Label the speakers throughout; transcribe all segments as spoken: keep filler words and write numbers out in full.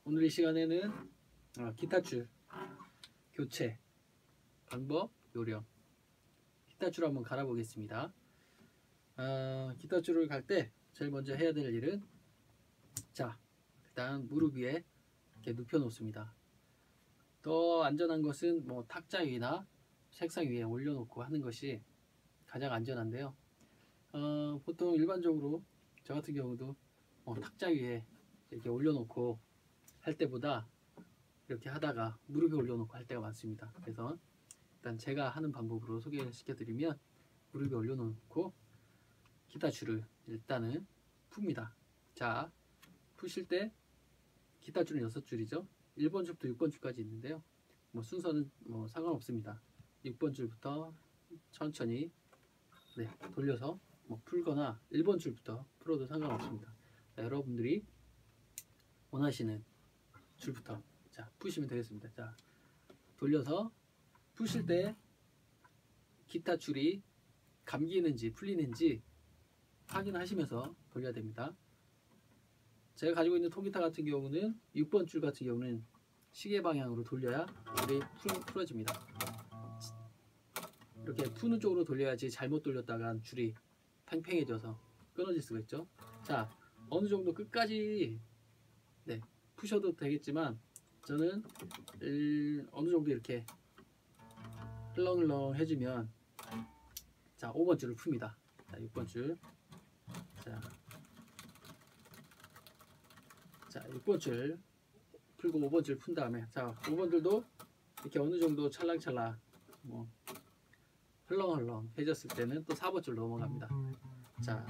Speaker 1: 오늘 이 시간에는 어, 기타줄 교체 방법 요령 기타줄 한번 갈아 보겠습니다. 어, 기타줄을 갈 때 제일 먼저 해야 될 일은 자 일단 무릎 위에 이렇게 눕혀 놓습니다. 더 안전한 것은 뭐 탁자 위나 책상 위에 올려놓고 하는 것이 가장 안전한데요. 어, 보통 일반적으로 저 같은 경우도 뭐 탁자 위에 이렇게 올려놓고 할 때보다 이렇게 하다가 무릎에 올려놓고 할 때가 많습니다. 그래서 일단 제가 하는 방법으로 소개시켜 드리면 무릎에 올려놓고 기타줄을 일단은 풉니다. 자, 푸실 때 기타줄은 여섯 줄이죠. 일 번 줄부터 육 번 줄까지 있는데요. 뭐 순서는 뭐 상관없습니다. 육 번 줄부터 천천히 네, 돌려서 뭐 풀거나 일 번 줄부터 풀어도 상관없습니다. 자, 여러분들이 원하시는 줄부터 자 푸시면 되겠습니다. 자 돌려서 푸실 때 기타 줄이 감기는지 풀리는지 확인하시면서 돌려야 됩니다. 제가 가지고 있는 통기타 같은 경우는 육 번 줄 같은 경우는 시계 방향으로 돌려야 줄이 풀어집니다. 이렇게 푸는 쪽으로 돌려야지 잘못 돌렸다간 줄이 팽팽해져서 끊어질 수가 있죠. 자 어느 정도 끝까지 네, 푸셔도 되겠지만 저는 일, 어느 정도 이렇게 흘렁흘렁 해주면 자 오 번 줄을 풉니다. 자 육 번 줄 자, 자 육 번 줄 풀고 오 번 줄 푼 다음에 자 오 번 줄도 이렇게 어느 정도 찰랑찰랑 뭐 흘렁흘렁 해졌을 때는 또 사 번 줄 넘어갑니다. 자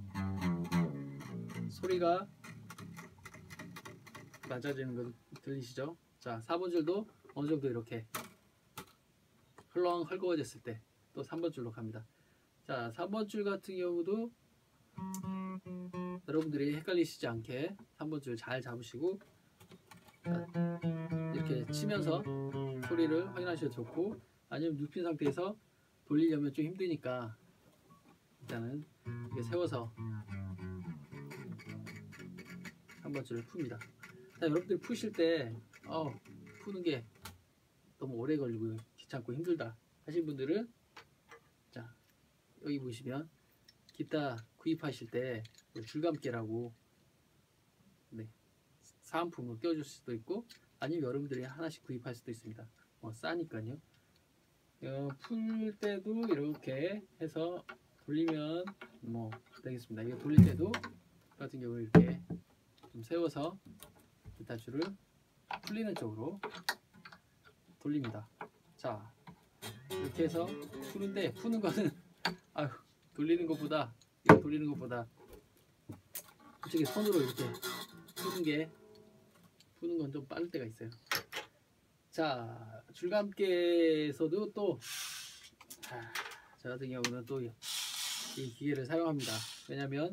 Speaker 1: 소리가 낮아지는 거 들리시죠? 자 사 번 줄도 어느 정도 이렇게 흘렁 헐거워졌을 때 또 삼 번 줄로 갑니다. 자 삼 번 줄 같은 경우도 여러분들이 헷갈리시지 않게 삼 번 줄 잘 잡으시고 자, 이렇게 치면서 소리를 확인하셔도 좋고 아니면 눕힌 상태에서 돌리려면 좀 힘드니까 일단은 이렇게 세워서 삼 번 줄을 풉니다. 자, 여러분들 푸실 때 어, 푸는 게 너무 오래 걸리고 귀찮고 힘들다 하신 분들은 자 여기 보시면 기타 구입하실 때 줄감개라고 네, 사은품을 껴줄 수도 있고 아니면 여러분들이 하나씩 구입할 수도 있습니다. 어, 싸니까요. 어, 풀 때도 이렇게 해서 돌리면 뭐 되겠습니다. 이거 돌릴 때도 같은 경우 이렇게 좀 세워서 기타줄을 풀리는 쪽으로 돌립니다. 자 이렇게 해서 푸는데 푸는 거는 아유 돌리는 것보다 이거 돌리는 것보다 솔직히 손으로 이렇게 푸는 게 푸는 건 좀 빠를 때가 있어요. 자 줄감개에서도 또 아, 저 같은 경우는 또 이 기계를 사용합니다. 왜냐면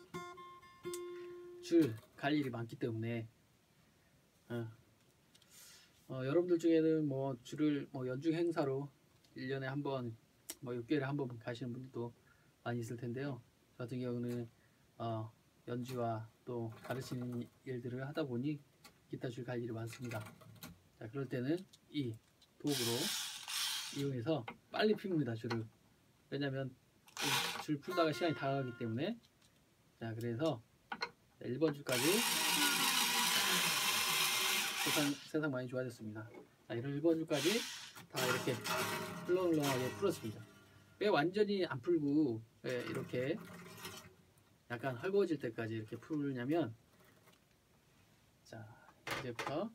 Speaker 1: 줄 갈 일이 많기 때문에 어, 어, 여러분들 중에는 뭐 줄을 뭐 연중 행사로 일 년에 한 번 뭐 육 개월에 한 번 가시는 분들도 많이 있을 텐데요. 저 같은 경우는 어, 연주와 또 가르치는 일들을 하다 보니 기타 줄 갈 일이 많습니다. 자 그럴 때는 이 도구로 이용해서 빨리 핍니다. 줄을. 왜냐면 줄 풀다가 시간이 다 가기 때문에 자 그래서 일 번 줄까지 세상, 세상 많이 좋아졌습니다. 자 이런 일 번 줄까지 다 이렇게 흘렁흘렁하게 풀었습니다. 왜 완전히 안 풀고 왜 이렇게 약간 헐거워질 때까지 이렇게 풀냐면 자 이제부터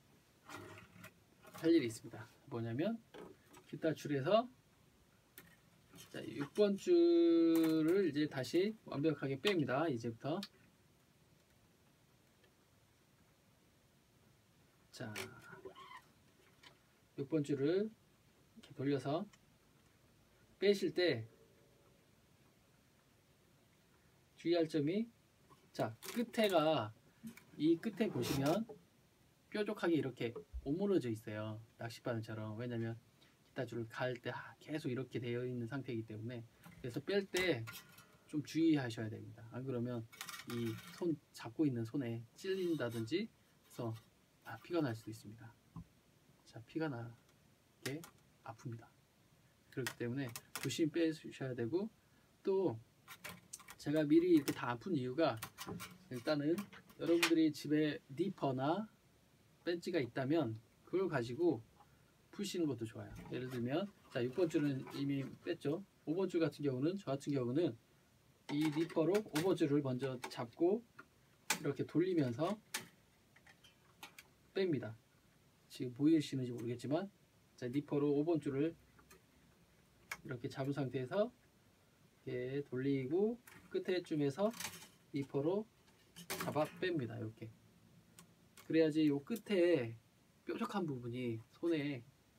Speaker 1: 할 일이 있습니다. 뭐냐면 기타 줄에서 자, 육 번 줄을 이제 다시 완벽하게 뺍니다. 이제부터 자 육 번 줄을 이렇게 돌려서 빼실 때 주의할 점이 자 끝에가 이 끝에 보시면 뾰족하게 이렇게 오므러져 있어요. 낚싯바늘처럼. 왜냐면 기타줄을 갈 때 계속 이렇게 되어 있는 상태이기 때문에 그래서 뺄 때 좀 주의하셔야 됩니다. 안 그러면 이 손 잡고 있는 손에 찔린다든지 그래서 아, 피가 날 수도 있습니다. 자, 피가 나게 아픕니다. 그렇기 때문에 조심 빼주셔야 되고, 또 제가 미리 이렇게 다 아픈 이유가, 일단은 여러분들이 집에 니퍼나 벤치가 있다면 그걸 가지고 푸시는 것도 좋아요. 예를 들면 자, 육 번 줄은 이미 뺐죠. 오 번 줄 같은 경우는, 저 같은 경우는 이 니퍼로 오 번 줄을 먼저 잡고 이렇게 돌리면서 뺍니다. 지금 보이시는지 모르겠지만, 자, 니퍼로 오 번 줄을 이렇게 잡은 상태에서 이렇게 돌리고 끝에쯤에서 니퍼로 잡아 뺍니다. 이렇게. 그래야지 요 끝에 뾰족한 부분이 손에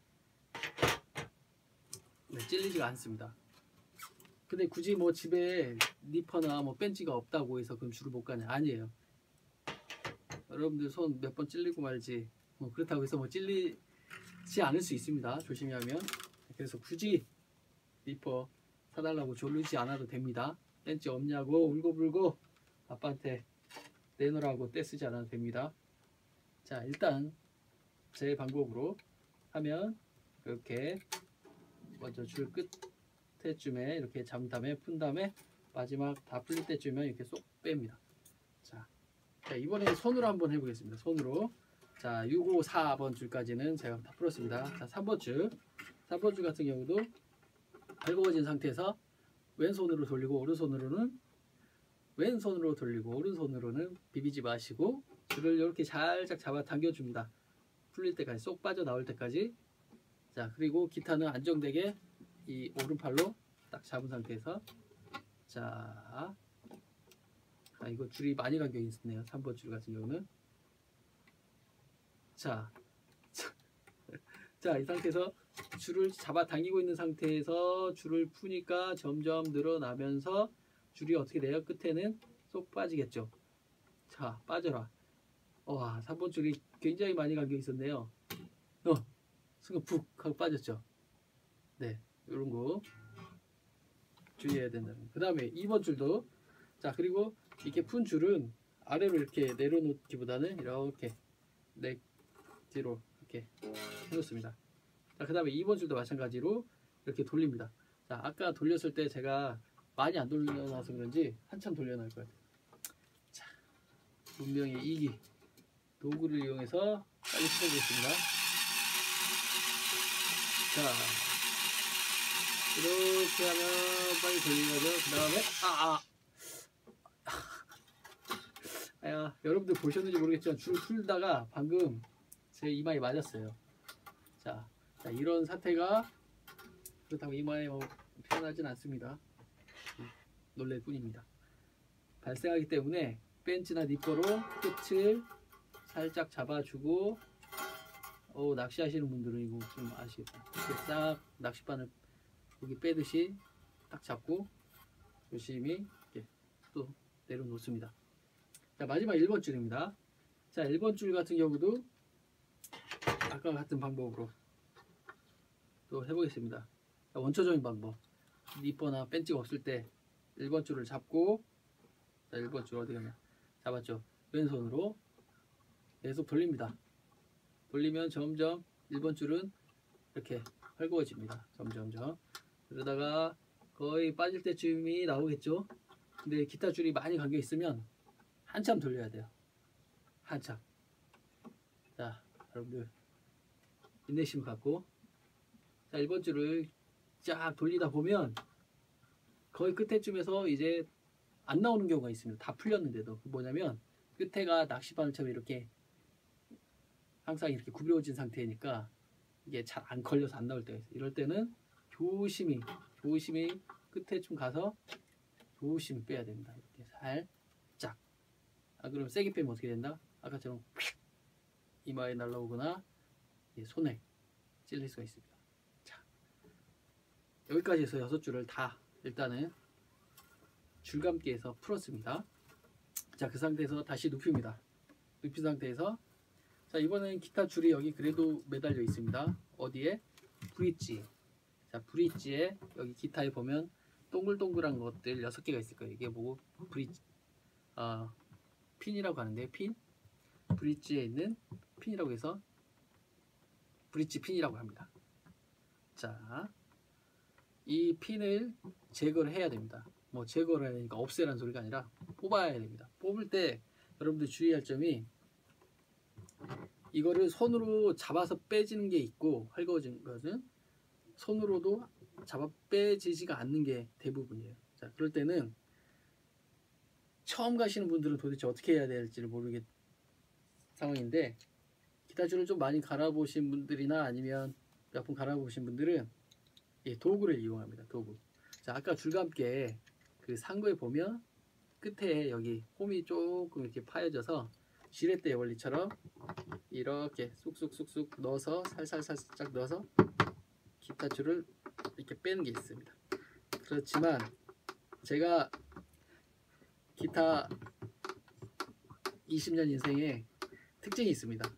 Speaker 1: 네, 찔리지가 않습니다. 근데 굳이 뭐 집에 니퍼나 뭐 벤치가 없다고 해서 그럼 줄을 못 가냐? 아니에요. 여러분들 손 몇 번 찔리고 말지 뭐 그렇다고 해서 뭐 찔리지 않을 수 있습니다. 조심히 하면. 그래서 굳이 니퍼 사달라고 조르지 않아도 됩니다. 벤치 없냐고 울고불고 아빠한테 내놓으라고 떼쓰지 않아도 됩니다. 자, 일단 제 방법으로 하면 이렇게 먼저 줄 끝에쯤에 이렇게 잡은 다음에 푼 다음에 마지막 다 풀릴 때쯤에 이렇게 쏙 뺍니다. 자, 자, 이번에 손으로 한번 해보겠습니다. 손으로. 자, 육, 오, 사 번 줄까지는 제가 다 풀었습니다. 자, 삼 번 줄. 삼 번 줄 같은 경우도 헐거워진 상태에서 왼손으로 돌리고 오른손으로는 왼손으로 돌리고 오른손으로는 비비지 마시고 줄을 이렇게 살짝 잡아 당겨줍니다. 풀릴 때까지, 쏙 빠져나올 때까지. 자, 그리고 기타는 안정되게 이 오른팔로 딱 잡은 상태에서, 자, 아, 이거 줄이 많이 간격이 있네요. 삼 번 줄 같은 경우는. 자, 자, 이 상태에서 줄을 잡아 당기고 있는 상태에서 줄을 푸니까 점점 늘어나면서 줄이 어떻게 돼요? 끝에는 쏙 빠지겠죠. 자, 빠져라. 와, 삼 번 줄이 굉장히 많이 간격이 있었네요. 어, 순간 푹 하고 빠졌죠. 네, 이런 거 주의해야 된다는. 그 다음에 이 번 줄도, 자, 그리고 이렇게 푼 줄은 아래로 이렇게 내려놓기보다는 이렇게 넥 뒤로 이렇게 해놓습니다. 자, 그 다음에 이 번 줄도 마찬가지로 이렇게 돌립니다. 자, 아까 돌렸을 때 제가 많이 안 돌려놔서 그런지 한참 돌려놓을 거예요. 자, 분명히 이기 도구를 이용해서 빨리 풀어보겠습니다. 자, 이렇게 하면 빨리 돌리는 거죠. 그 다음에 아, 아. 야, 여러분들 보셨는지 모르겠지만 줄 풀다가 방금 제 이마에 맞았어요. 자, 자, 이런 사태가 그렇다고 이마에 뭐 표현하진 않습니다. 놀랄 뿐입니다. 발생하기 때문에 벤치나 니퍼로 끝을 살짝 잡아주고, 어, 낚시하시는 분들은 이거 좀 아시겠다. 이렇게 싹 낚싯바늘 여기 빼듯이 딱 잡고 조심히 이렇게 또 내려놓습니다. 자, 마지막 일 번 줄입니다. 자, 일 번 줄 같은 경우도 아까 같은 방법으로 또 해보겠습니다. 자, 원초적인 방법. 니퍼나 벤치가 없을 때 일 번 줄을 잡고, 자, 일 번 줄 어디 가냐? 잡았죠? 왼손으로 계속 돌립니다. 돌리면 점점 일 번 줄은 이렇게 헐거워집니다. 점점점. 그러다가 거의 빠질 때쯤이 나오겠죠? 근데 기타 줄이 많이 감겨 있으면 한참 돌려야 돼요. 한참. 자, 여러분들 인내심 갖고, 자, 일 번 줄을 쫙 돌리다 보면 거의 끝에쯤에서 이제 안 나오는 경우가 있습니다. 다 풀렸는데도. 뭐냐면 끝에가 낚시바늘처럼 이렇게 항상 이렇게 구부러진 상태니까 이게 잘 안 걸려서 안 나올 때가 있어요. 이럴 때는 조심히 조심히 끝에 좀 가서 조심히 빼야 됩니다. 이렇게 살짝. 아, 그럼 세게 빼면 어떻게 된다? 아까처럼 이마에 날라오거나 손에 찔릴 수가 있습니다. 자, 여기까지 해서 여섯 줄을 다 일단은 줄감기에서 풀었습니다. 자, 그 상태에서 다시 눕힙니다. 눕힌 상태에서, 자, 이번엔 기타 줄이 여기 그래도 매달려 있습니다. 어디에? 브릿지. 자, 브릿지에 여기 기타에 보면 동글동글한 것들 여섯 개가 있을 거예요. 이게 뭐고? 브릿지, 어, 핀이라고 하는데, 핀. 브릿지에 있는 핀이라고 해서 브릿지 핀이라고 합니다. 자, 이 핀을 제거를 해야 됩니다. 뭐 제거를 해야 되니까 없애라는 소리가 아니라 뽑아야 됩니다. 뽑을 때 여러분들 주의할 점이, 이거를 손으로 잡아서 빼지는 게 있고, 헐거워진 것은 손으로도 잡아 빼지지가 않는 게 대부분이에요. 자, 그럴 때는 처음 가시는 분들은 도대체 어떻게 해야 될지를 모르겠 상황인데, 기타줄을 좀 많이 갈아보신 분들이나 아니면 몇 번 갈아보신 분들은 예, 도구를 이용합니다. 도구. 자, 아까 줄과 함께 그 상부에 보면 끝에 여기 홈이 조금 이렇게 파여져서 지렛대 원리처럼 이렇게 쑥쑥쑥쑥 넣어서 살살살짝 넣어서 기타줄을 이렇게 빼는 게 있습니다. 그렇지만 제가 기타 이십 년 인생에 특징이 있습니다.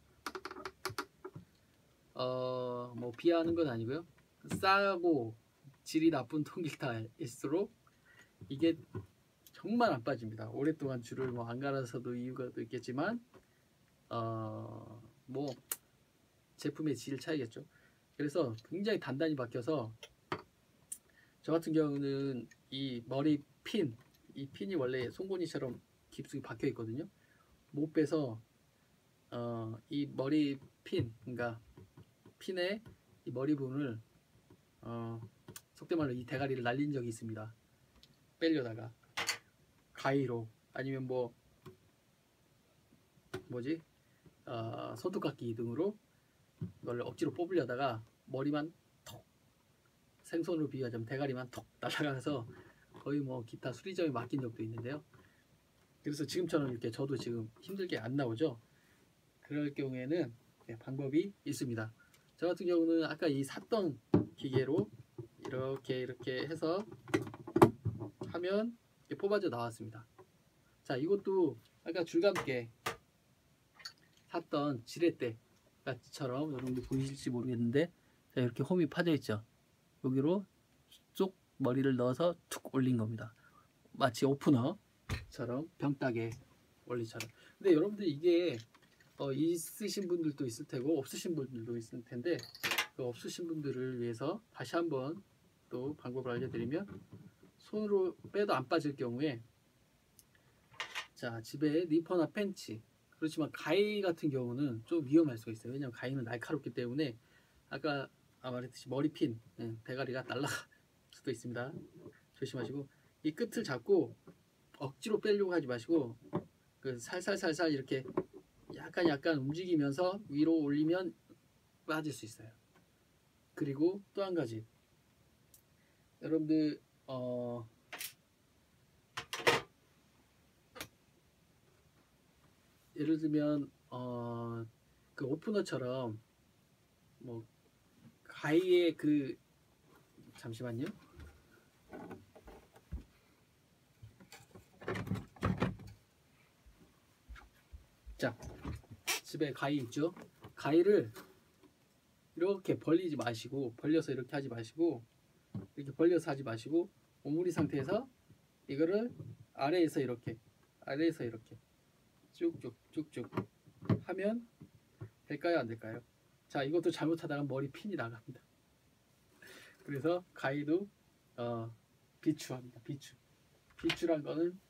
Speaker 1: 어, 뭐 비하하는 건 아니고요. 싸고 질이 나쁜 통기타일수록 이게 정말 안 빠집니다. 오랫동안 줄을 뭐 안 갈아서도 이유가 또 있겠지만, 어, 뭐 제품의 질 차이겠죠. 그래서 굉장히 단단히 박혀서, 저 같은 경우는 이 머리 핀, 이 핀이 원래 송곳니처럼 깊숙이 박혀 있거든요. 못 빼서 어, 이 머리 핀, 그러니까 핀의 이 머리 부분을 어, 속된 말로 이 대가리를 날린 적이 있습니다. 빼려다가 가위로, 아니면 뭐 뭐지 어, 손톱깎이 등으로 이걸 억지로 뽑으려다가 머리만 톡, 생선으로 비유하자면 대가리만 톡 날아가서 거의 뭐 기타 수리점에 맡긴 적도 있는데요. 그래서 지금처럼 이렇게 저도 지금 힘들게 안 나오죠. 그럴 경우에는 네, 방법이 있습니다. 저 같은 경우는 아까 이 샀던 기계로 이렇게 이렇게 해서 하면 이렇게 뽑아져 나왔습니다. 자, 이것도 아까 줄과 함께 샀던 지렛대처럼 여러분들 보이실지 모르겠는데, 자, 이렇게 홈이 파져 있죠. 여기로 쏙 머리를 넣어서 툭 올린 겁니다. 마치 오프너처럼 병따개 원리처럼. 근데 여러분들 이게 어, 있으신 분들도 있을 테고 없으신 분들도 있을 텐데, 그 없으신 분들을 위해서 다시 한번 또 방법을 알려드리면, 손으로 빼도 안 빠질 경우에, 자, 집에 니퍼나 펜치, 그렇지만 가위 같은 경우는 좀 위험할 수가 있어요. 왜냐하면 가위는 날카롭기 때문에 아까 말했듯이 머리핀, 네, 대가리가 날아갈 수도 있습니다. 조심하시고, 이 끝을 잡고 억지로 빼려고 하지 마시고, 그 살살살살 이렇게 약간 약간 움직이면서 위로 올리면 빠질 수 있어요. 그리고 또 한 가지, 여러분들 어, 예를 들면 어, 그 오프너처럼 뭐 가위의 그, 잠시만요. 자, 집에 가위 있죠? 가위를 이렇게 벌리지 마시고, 벌려서 이렇게 하지 마시고, 이렇게 벌려서 하지 마시고, 오므리 상태에서 이거를 아래에서 이렇게, 아래에서 이렇게 쭉쭉 쭉쭉 하면 될까요? 안 될까요? 자, 이것도 잘못하다가 머리 핀이 나갑니다. 그래서 가위도 어, 비추합니다. 비추. 비추란 거는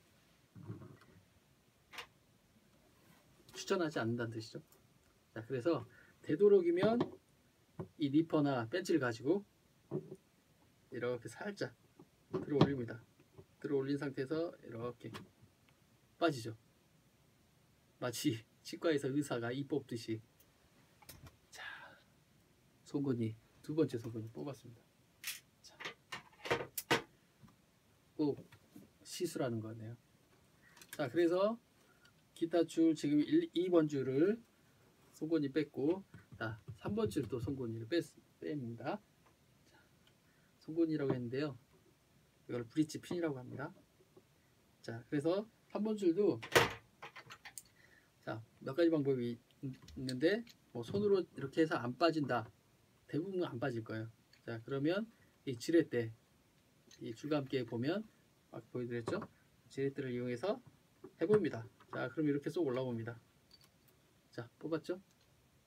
Speaker 1: 추천하지 않는다는 뜻이죠. 자, 그래서 되도록이면 이 니퍼나 벤치를 가지고 이렇게 살짝 들어 올립니다. 들어 올린 상태에서 이렇게 빠지죠. 마치 치과에서 의사가 이 뽑듯이. 자, 송곳니, 두 번째 송곳니 뽑았습니다. 자, 꼭 시술하는 거네요. 자, 그래서 기타 줄 지금 일, 이 번 줄을 송곳니 뺐고, 자, 삼 번 줄 또 송곳니를 뺐, 뺍니다. 자, 송곳니라고 했는데요, 이걸 브릿지 핀이라고 합니다. 자, 그래서 삼 번 줄도 자, 몇 가지 방법이 있는데, 뭐 손으로 이렇게 해서 안 빠진다, 대부분은 안 빠질 거예요. 자, 그러면 이 지렛대, 이 줄과 함께 보면 아까 보여드렸죠? 지렛대를 이용해서 해봅니다. 자, 그럼 이렇게 쏙 올라옵니다. 자, 뽑았죠?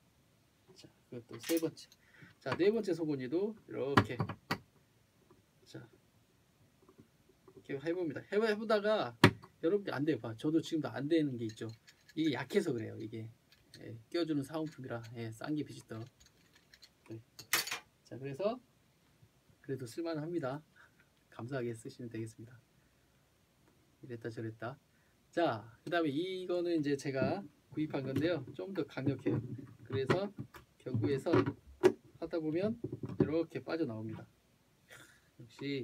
Speaker 1: 그것도 세 번째. 자, 네 번째 소고니도 이렇게 자 이렇게 해봅니다. 해보, 해보다가 여러분들 안 돼요. 봐. 저도 지금도 안 되는 게 있죠. 이게 약해서 그래요. 이게 예, 끼워주는 사은품이라 예, 싼 게 비지떡. 네. 자, 그래서 그래도 쓸만합니다. 감사하게 쓰시면 되겠습니다. 이랬다 저랬다. 자, 그 다음에 이거는 이제 제가 구입한 건데요. 좀 더 강력해요. 그래서 경구에서 하다 보면 이렇게 빠져나옵니다. 역시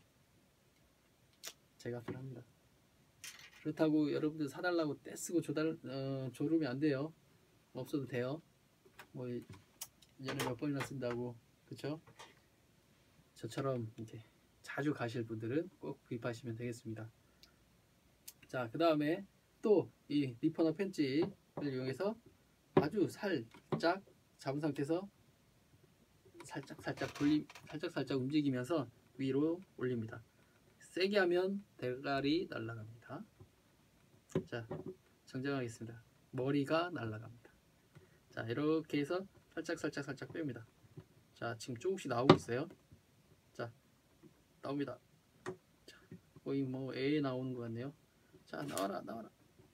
Speaker 1: 제가 필요합니다. 그렇다고 여러분들 사달라고 떼쓰고 조달, 어, 조르면 안 돼요. 없어도 돼요. 뭐 년에 몇 번이나 쓴다고, 그쵸? 저처럼 이렇게 자주 가실 분들은 꼭 구입하시면 되겠습니다. 자, 그 다음에 또 이 리퍼너 펜치를 이용해서 아주 살짝 잡은 상태에서 살짝 살짝 돌리 살짝 살짝 움직이면서 위로 올립니다. 세게 하면 대가리 날아갑니다. 자, 정정하겠습니다. 머리가 날아갑니다. 자, 이렇게 해서 살짝 살짝 살짝 뺍니다. 자, 지금 조금씩 나오고 있어요. 자, 나옵니다. 자, 거의 뭐 애 나오는 것 같네요. 자, 나와라 나와라.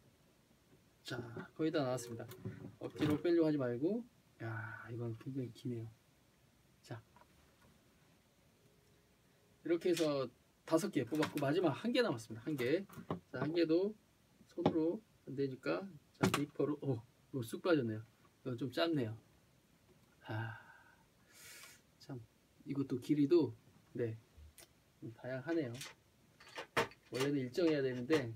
Speaker 1: 자, 거의 다 나왔습니다. 억지로 빼려고 하지 말고. 야, 이건 굉장히 기네요. 자, 이렇게 해서 다섯 개 뽑았고 마지막 한 개 남았습니다. 한 개. 자, 한 개도 손으로 안 되니까 자, 리퍼로. 오, 이거 쑥 빠졌네요. 이건 좀 짧네요. 아, 참 이것도 길이도 네 다양하네요. 원래는 일정해야 되는데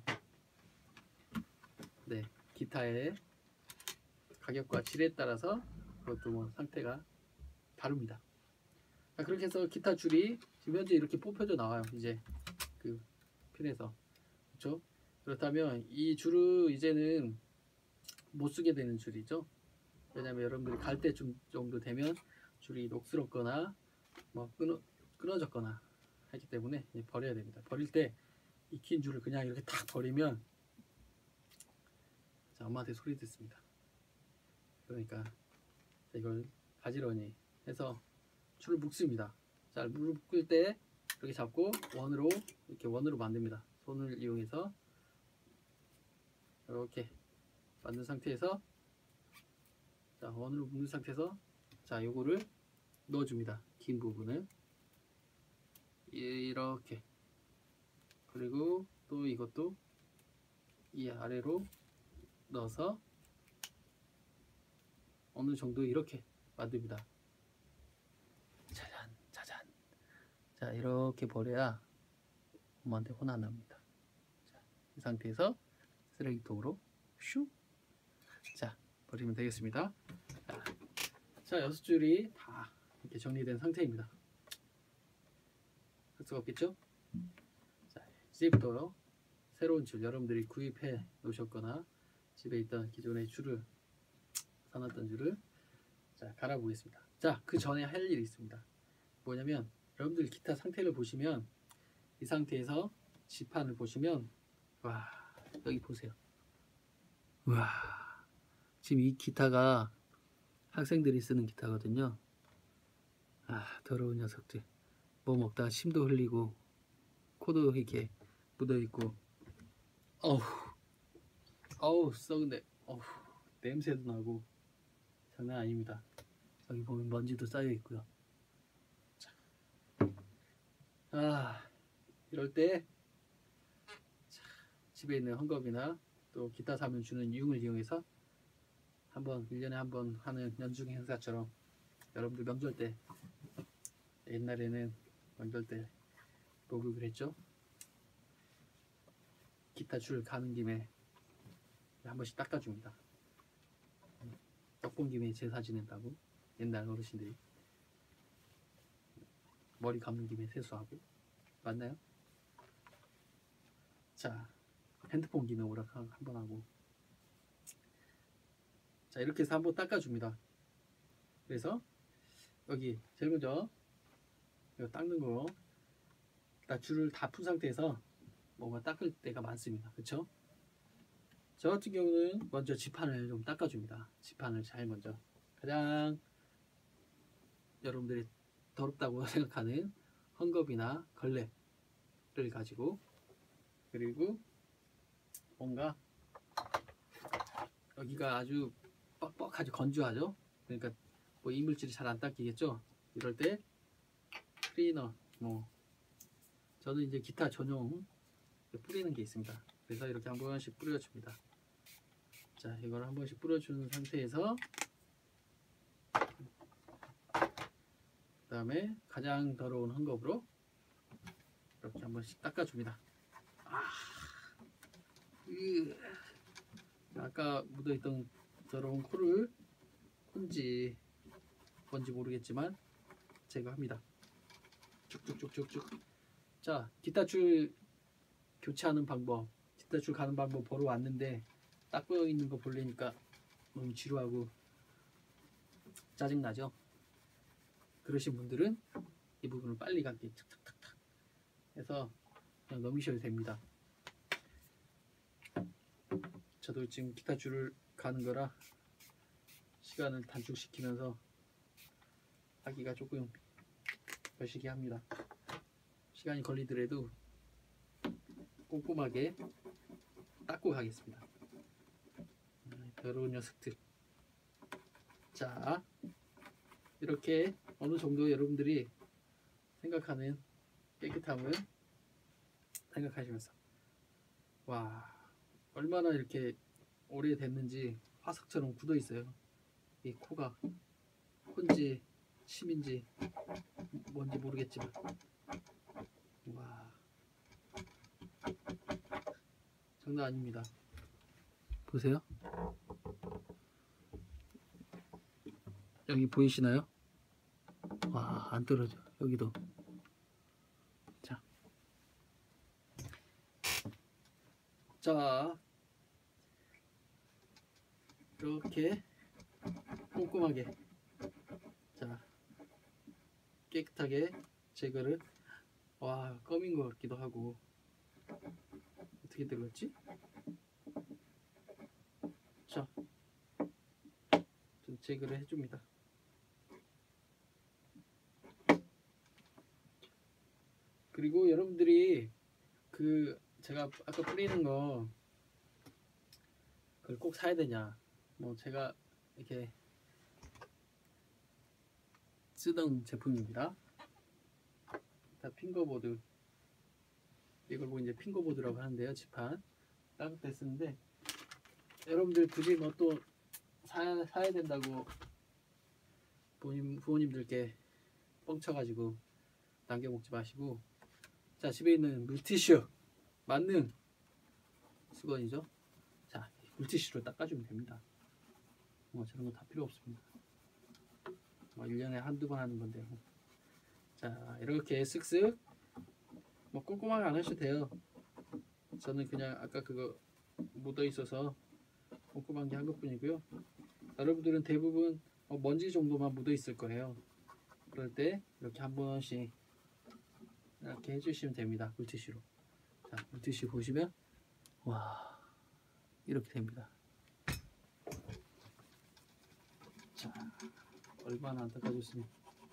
Speaker 1: 네 기타의 가격과 질에 따라서 그것도 뭐 상태가 다릅니다. 자, 그렇게 해서 기타 줄이 지금 현재 이렇게 뽑혀져 나와요. 이제 그 핀에서. 그렇죠? 그렇다면 이 줄은 이제는 못 쓰게 되는 줄이죠. 왜냐면 여러분들이 갈 때 좀 정도 되면 줄이 녹슬었거나 뭐 끊어, 끊어졌거나 하기 때문에 버려야 됩니다. 버릴 때 익힌 줄을 그냥 이렇게 탁 버리면 자, 엄마한테 소리 듣습니다. 그러니까 이걸 가지런히 해서 줄을 묶습니다. 자, 물을 묶을 때 이렇게 잡고 원으로 이렇게 원으로 만듭니다. 손을 이용해서 이렇게 만든 상태에서 자, 원으로 묶는 상태에서 자, 요거를 넣어줍니다. 긴 부분을 이렇게. 그리고 또 이것도 이 아래로 넣어서 어느 정도 이렇게 만듭니다. 짜잔 짜잔. 자, 이렇게 버려야 엄마한테 혼 안 납니다. 자, 이 상태에서 쓰레기통으로 슉. 자, 버리면 되겠습니다. 자, 자, 여섯 줄이 다 이렇게 정리된 상태입니다. 할 수가 없겠죠? 자, 이제부터 새로운 줄 여러분들이 구입해 놓으셨거나 집에 있던 기존의 줄을 사놨던 줄을 자, 갈아보겠습니다. 자, 그 전에 할 일이 있습니다. 뭐냐면 여러분들 기타 상태를 보시면 이 상태에서 지판을 보시면 와, 여기 보세요. 와, 지금 이 기타가 학생들이 쓰는 기타거든요. 아, 더러운 녀석들. 뭐 먹다가 침도 흘리고 코도 이렇게 묻어있고 어우 어우 썩은데 어우 냄새도 나고 장난 아닙니다. 여기 보면 먼지도 쌓여 있고요. 자, 아, 이럴 때 자, 집에 있는 헝겊이나 또 기타 사면 주는 융을 이용해서 한번 일 년에 한 번 하는 연중 행사처럼 여러분들 명절 때 옛날에는 명절 때 목욕을 했죠. 기타 줄 가는 김에 한 번씩 닦아줍니다. 떡 본 김에 제사 지낸다고 옛날 어르신들이 머리 감는 김에 세수하고 맞나요? 자, 핸드폰 기능으로 한번 하고 자, 이렇게 해서 한번 닦아줍니다. 그래서 여기 제일 먼저 이거 닦는 거 다 줄을 다 푼 상태에서 뭔가 닦을 때가 많습니다. 그쵸? 저 같은 경우는 먼저 지판을 좀 닦아줍니다. 지판을 잘 먼저 가장 여러분들이 더럽다고 생각하는 헝겊이나 걸레를 가지고, 그리고 뭔가 여기가 아주 뻑뻑하죠. 건조하죠. 그러니까 뭐 이물질이 잘 안 닦이겠죠. 이럴 때 클리너, 뭐 저는 이제 기타 전용 뿌리는 게 있습니다. 그래서 이렇게 한 번씩 뿌려줍니다. 자, 이걸 한 번씩 뿌려준 상태에서 그 다음에 가장 더러운 헝겊으로 이렇게 한 번씩 닦아줍니다. 아, 으, 아까 묻어있던 더러운 코를 콘지 뭔지 모르겠지만 제거합니다. 쭉쭉쭉쭉쭉. 자, 기타 줄 교체하는 방법, 기타 줄 가는 방법 보러 왔는데 닦고 있는 거 보려니까 너무 지루하고 짜증나죠. 그러신 분들은 이 부분을 빨리 감기 탁탁탁탁 해서 그냥 넘기셔도 됩니다. 저도 지금 기타 줄을 가는 거라 시간을 단축시키면서 하기가 조금 거시기 합니다. 시간이 걸리더라도 꼼꼼하게 닦고 가겠습니다. 더러운 녀석들. 자, 이렇게 어느 정도 여러분들이 생각하는 깨끗함을 생각하시면서, 와, 얼마나 이렇게 오래됐는지 화석처럼 굳어 있어요. 이 코가 콘지 침인지 뭔지 모르겠지만, 와, 장난 아닙니다. 보세요. 여기 보이시나요? 와, 안 떨어져. 여기도. 자, 자, 이렇게 꼼꼼하게, 자, 깨끗하게 제거를. 와, 껌인 것 같기도 하고. 어떻게 들어갔지? 자, 좀 제거를 해줍니다. 그리고 여러분들이 그 제가 아까 뿌리는 거 그걸 꼭 사야 되냐, 뭐 제가 이렇게 쓰던 제품입니다. 다 핑거보드, 이걸 뭐 이제 핑거보드라고 하는데요. 지판 닦을 때 쓰는데, 여러분들 굳이 뭐 또 사야, 사야 된다고 부모님, 부모님들께 뻥쳐가지고 남겨 먹지 마시고, 자, 집에 있는 물티슈, 만능 수건이죠. 자, 물티슈로 닦아주면 됩니다. 뭐 저런 거 다 필요 없습니다. 뭐 일 년에 한두 번 하는 건데요. 자, 이렇게 쓱쓱, 뭐 꼼꼼하게 안 하셔도 돼요. 저는 그냥 아까 그거 묻어 있어서 꼼꼼한 게 한 것 뿐이고요. 여러분들은 대부분 먼지 정도만 묻어 있을 거예요. 그럴 때 이렇게 한 번씩 이렇게 해주시면 됩니다. 물티슈로. 자, 물티슈 보시면, 와, 이렇게 됩니다. 자, 얼마나 안 닦아줬으면.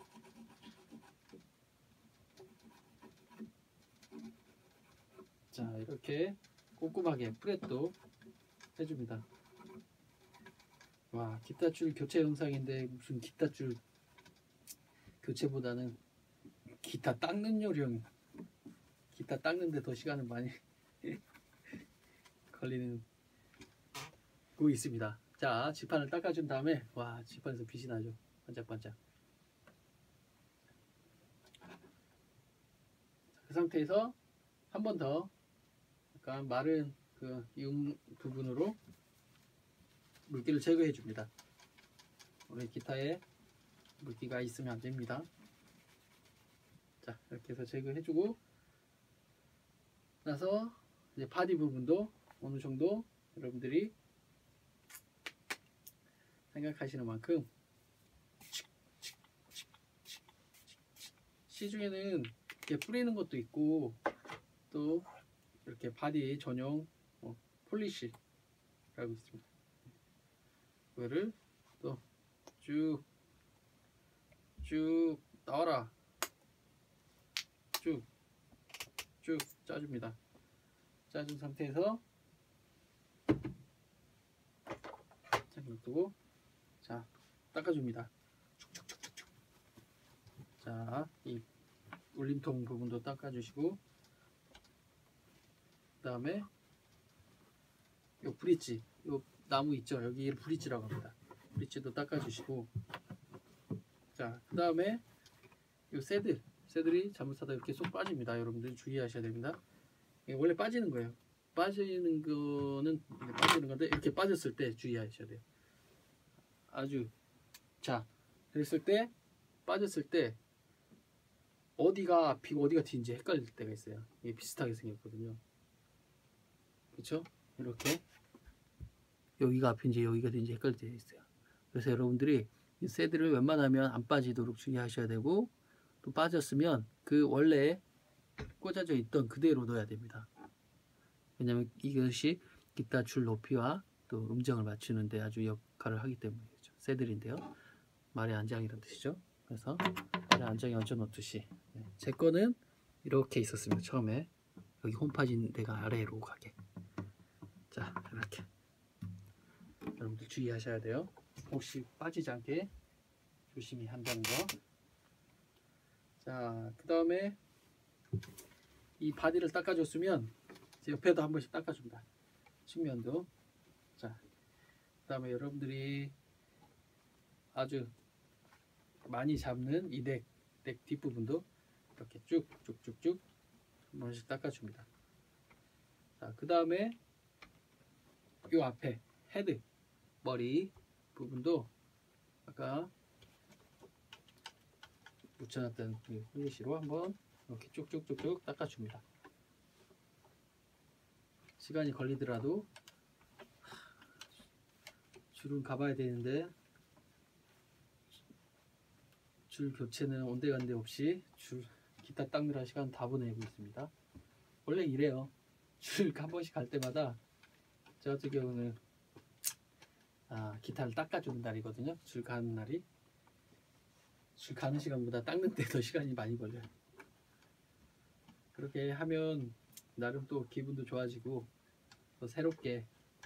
Speaker 1: 자, 이렇게 꼼꼼하게 프렛도 해줍니다. 와, 기타 줄 교체 영상인데 무슨 기타 줄 교체보다는 기타 닦는 요령, 기타 닦는데 더 시간을 많이 걸리는 거 있습니다. 자, 지판을 닦아준 다음에, 와, 지판에서 빛이 나죠. 반짝반짝. 그 상태에서 한 번 더 약간 마른 그 이음 부분으로 물기를 제거해 줍니다. 우리 기타에 물기가 있으면 안 됩니다. 자, 이렇게 해서 제거해 주고 나서 이제 바디 부분도 어느 정도 여러분들이 생각하시는 만큼, 시중에는 이렇게 뿌리는 것도 있고, 또 이렇게 바디 전용 어, 폴리시라고 있습니다. 그거를 또 쭉 쭉 나와라. 쭉 쭉 짜줍니다. 짜준 상태에서 자, 놔두고 자 닦아줍니다. 축축축축축. 자, 이 울림통 부분도 닦아주시고, 그 다음에 요 브릿지, 요 나무 있죠? 여기 브릿지라고 합니다. 브릿지도 닦아주시고, 자, 그 다음에 요 새들, 새들이 잘못하다 이렇게 쏙 빠집니다. 여러분들 주의하셔야 됩니다. 이게 원래 빠지는 거예요. 빠지는 거는 이렇게 빠지는 건데, 이렇게 빠졌을 때 주의하셔야 돼요. 아주 자, 그랬을 때 빠졌을 때 어디가 앞이고 어디가 뒤인지 헷갈릴 때가 있어요. 이게 비슷하게 생겼거든요. 그렇죠? 이렇게 여기가 앞인지 여기가 뒤인지 헷갈릴 때가 있어요. 그래서 여러분들이 이 새들을 웬만하면 안 빠지도록 주의하셔야 되고, 또 빠졌으면 그 원래 꽂아져 있던 그대로 넣어야 됩니다. 왜냐하면 이것이 기타 줄 높이와 또 음정을 맞추는데 아주 역할을 하기 때문이죠. 새들인데요. 말의 안장이라는 뜻이죠. 그래서 말의 안장에 얹어 놓듯이, 네. 제 거는 이렇게 있었습니다. 처음에 여기 홈 빠진 데가 아래로 가게. 자, 이렇게 여러분들 주의하셔야 돼요. 혹시 빠지지 않게 조심히 한다는 거. 자, 그 다음에 이 바디를 닦아줬으면 옆에도 한 번씩 닦아줍니다. 측면도. 자, 그 다음에 여러분들이 아주 많이 잡는 이 넥, 넥 뒷부분도 이렇게 쭉쭉쭉쭉 한 번씩 닦아줍니다. 자, 그 다음에 이 앞에 헤드, 머리 부분도 아까 묻혀놨던 그 플래시로 한번 이렇게 쭉쭉쭉쭉 닦아줍니다. 시간이 걸리더라도 줄은 가봐야 되는데 줄 교체는 온데간데 없이 줄 기타 닦느라 시간 다 보내고 있습니다. 원래 이래요. 줄 한 번씩 갈 때마다 저 같은 경우는 아, 기타를 닦아주는 날이거든요. 줄 가는 날이. 줄 가는 시간보다 닦는 데 더 시간이 많이 걸려요. 그렇게 하면 나름 또 기분도 좋아지고 또 새롭게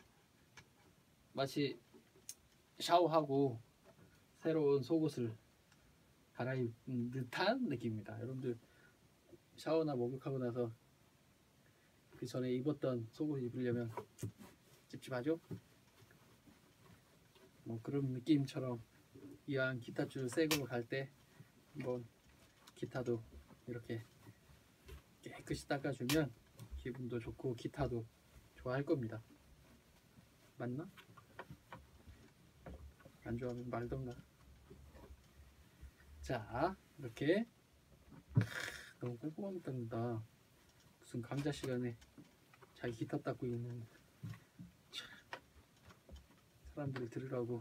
Speaker 1: 마치 샤워하고 새로운 속옷을 갈아입은 듯한 느낌입니다. 여러분들 샤워나 목욕하고 나서 그 전에 입었던 속옷 입으려면 찝찝하죠? 뭐 그런 느낌처럼 이왕 기타 줄 새 걸로 갈 때 한번 기타도 이렇게 깨끗이 닦아주면 기분도 좋고 기타도 좋아할 겁니다. 맞나? 안 좋아하면 말던가. 자, 이렇게 너무 꼼꼼하게 닦는다. 무슨 강좌 시간에 자기 기타 닦고 있는 사람들이 들으라고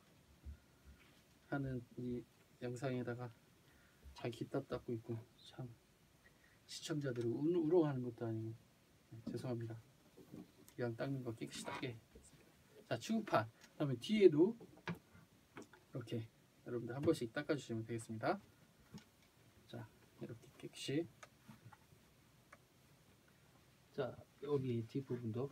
Speaker 1: 하는 이 영상에다가 자기 기타 닦고 있고 참 시청자들을 우롱하는 것도 아니고, 네, 죄송합니다. 이왕 닦는 거 깨끗이 닦게. 자, 추구판. 그 다음에 뒤에도 이렇게 여러분들 한 번씩 닦아주시면 되겠습니다. 자, 이렇게 깨끗이. 자, 여기 뒷부분도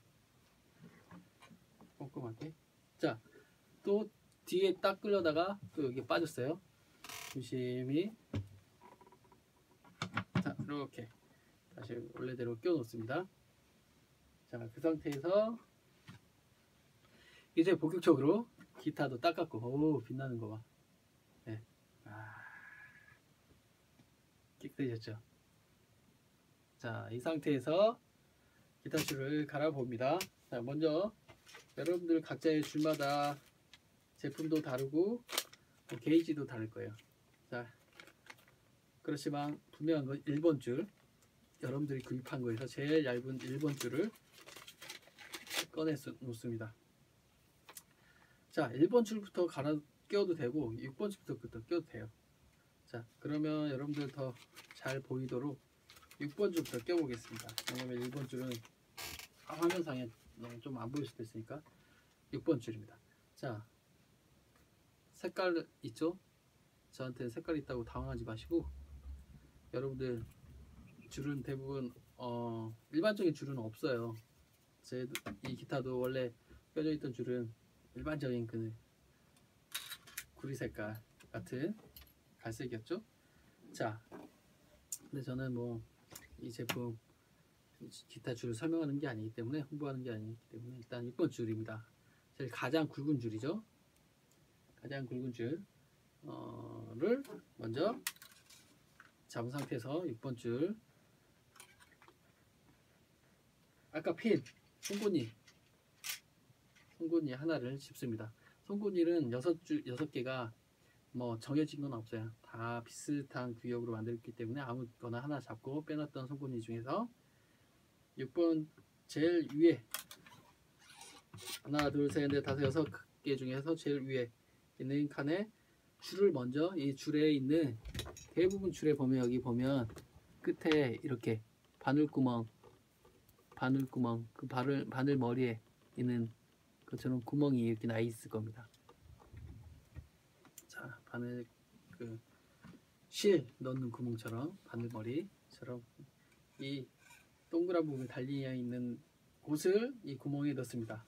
Speaker 1: 꼼꼼하게. 자, 또 뒤에 닦으려다가 또 여기 빠졌어요. 조심히. 자, 이렇게 다시 원래대로 끼워 놓습니다. 자, 그 상태에서 이제 본격적으로 기타도 닦았고, 오, 빛나는 거 봐. 네. 아, 깨끗해졌죠. 자, 이 상태에서 기타 줄을 갈아봅니다. 자, 먼저 여러분들 각자의 줄마다 제품도 다르고 게이지도 다를 거예요. 자, 그렇지만 분명한 건 일 번 줄, 여러분들이 구입한 거에서 제일 얇은 일 번 줄을 꺼내 놓습니다. 자, 일 번 줄부터 갈아 껴도 되고 육 번 줄부터 껴도 돼요. 자, 그러면 여러분들 더 잘 보이도록 육 번 줄부터 껴 보겠습니다. 왜냐면 일 번 줄은 화면상에 너무 좀 안 보일 수도 있으니까 육 번 줄입니다. 자, 색깔 있죠? 저한테 색깔 있다고 당황하지 마시고, 여러분들 줄은 대부분 어, 일반적인 줄은 없어요. 제 이 기타도 원래 껴져 있던 줄은 일반적인 그 구리 색깔 같은 갈색이었죠. 자, 근데 저는 뭐 이 제품 기타 줄을 설명하는 게 아니기 때문에, 홍보하는 게 아니기 때문에 일단 육 번 줄입니다. 제일 가장 굵은 줄이죠. 가장 굵은 줄을 어, 먼저 잡은 상태에서 육 번 줄, 아까 핀 송곳니 송곳니 하나를 짚습니다. 송곳니는 여섯 줄 여섯 개가 뭐 정해진 건 없어요. 다 비슷한 구역으로 만들었기 때문에 아무거나 하나 잡고 빼놨던 송곳니 중에서 육 번 제일 위에, 하나 둘 셋 넷 다섯 여섯 개 중에서 제일 위에 있는 칸에 줄을 먼저, 이 줄에 있는 대부분 줄에 보면, 여기 보면 끝에 이렇게 바늘구멍 바늘구멍 그 바늘, 바늘 머리에 있는 것처럼 구멍이 이렇게 나 있을 겁니다. 자, 바늘 그 실 넣는 구멍처럼, 바늘머리처럼 이 동그란 부분이 달려 있는 곳을 이 구멍에 넣습니다.